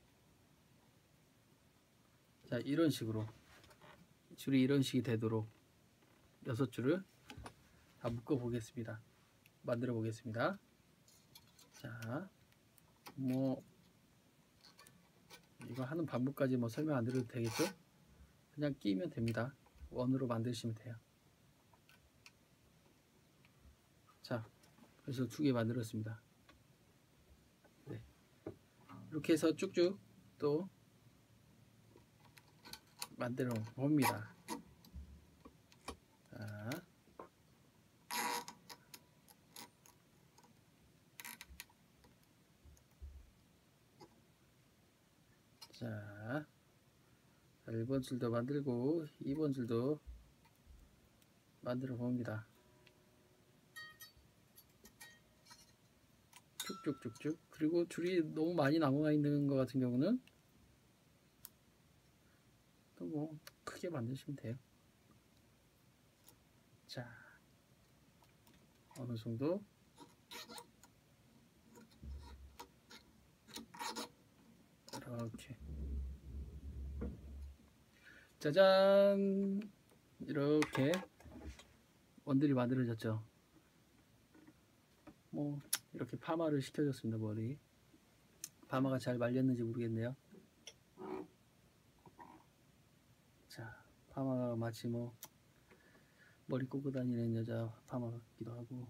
Speaker 1: 자 이런 식으로 줄이 이런 식이 되도록 여섯 줄을 다 묶어 보겠습니다. 만들어 보겠습니다. 자, 뭐 이거 하는 방법까지 뭐 설명 안 드려도 되겠죠? 그냥 끼면 됩니다. 원으로 만드시면 돼요. 자, 그래서 두 개 만들었습니다. 네. 이렇게 해서 쭉쭉 또 만들어 봅니다. 자, 자, 일 번 줄도 만들고 이 번 줄도 만들어 봅니다. 쭉쭉쭉쭉. 그리고 줄이 너무 많이 남아 있는 것 같은 경우는 또 뭐 크게 만드시면 돼요. 자, 어느 정도 이렇게 짜잔 이렇게 원들이 만들어졌죠. 뭐 이렇게 파마를 시켜줬습니다. 머리 파마가 잘 말렸는지 모르겠네요. 자, 파마가 마치 뭐 머리 꽂고 다니는 여자 파마 같기도 하고.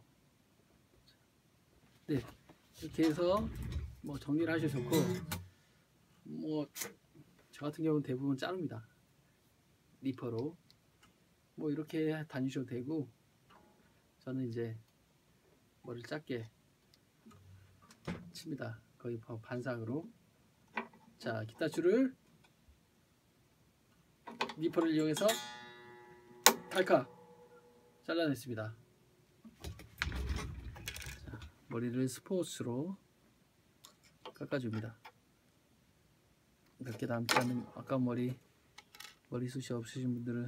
Speaker 1: 네, 이렇게 해서 뭐 정리를 하셔도 좋고, 뭐 저 같은 경우는 대부분 자릅니다. 리퍼로 뭐 이렇게 다니셔도 되고, 저는 이제 머리를 짧게 칩니다. 거의 반상으로. 자, 기타 줄을 니퍼를 이용해서 칼카 잘라냈습니다. 자, 머리를 스포츠로 깎아줍니다. 이렇게 남지 않는 아까운 머리 머리숱이 없으신 분들은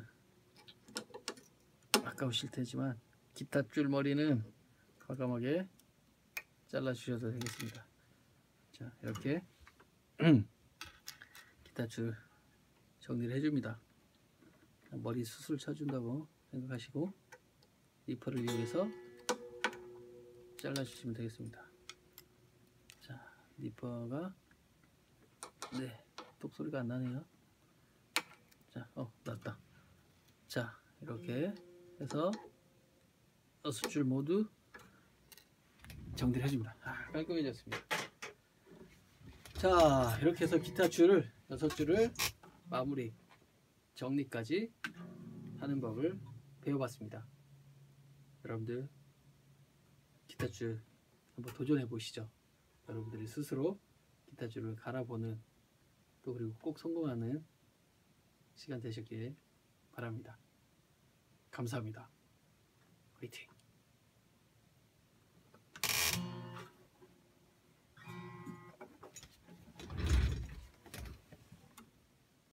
Speaker 1: 아까우실 테지만 기타 줄 머리는 과감하게 잘라 주셔도 되겠습니다. 자, 이렇게 기타 줄 정리를 해줍니다. 머리 수술 쳐준다고 생각하시고 리퍼를 이용해서 잘라 주시면 되겠습니다. 자, 리퍼가 네, 톡 소리가 안 나네요. 자, 어, 났다. 자, 이렇게 해서 여섯 줄 모두 정리를 해줍니다. 아, 깔끔해졌습니다. 자, 이렇게 해서 기타 줄을 여섯 줄을 마무리 정리까지 하는 법을 배워봤습니다. 여러분들 기타 줄 한번 도전해 보시죠. 여러분들이 스스로 기타 줄을 갈아보는, 또 그리고 꼭 성공하는 시간 되셨길 바랍니다. 감사합니다. 화이팅!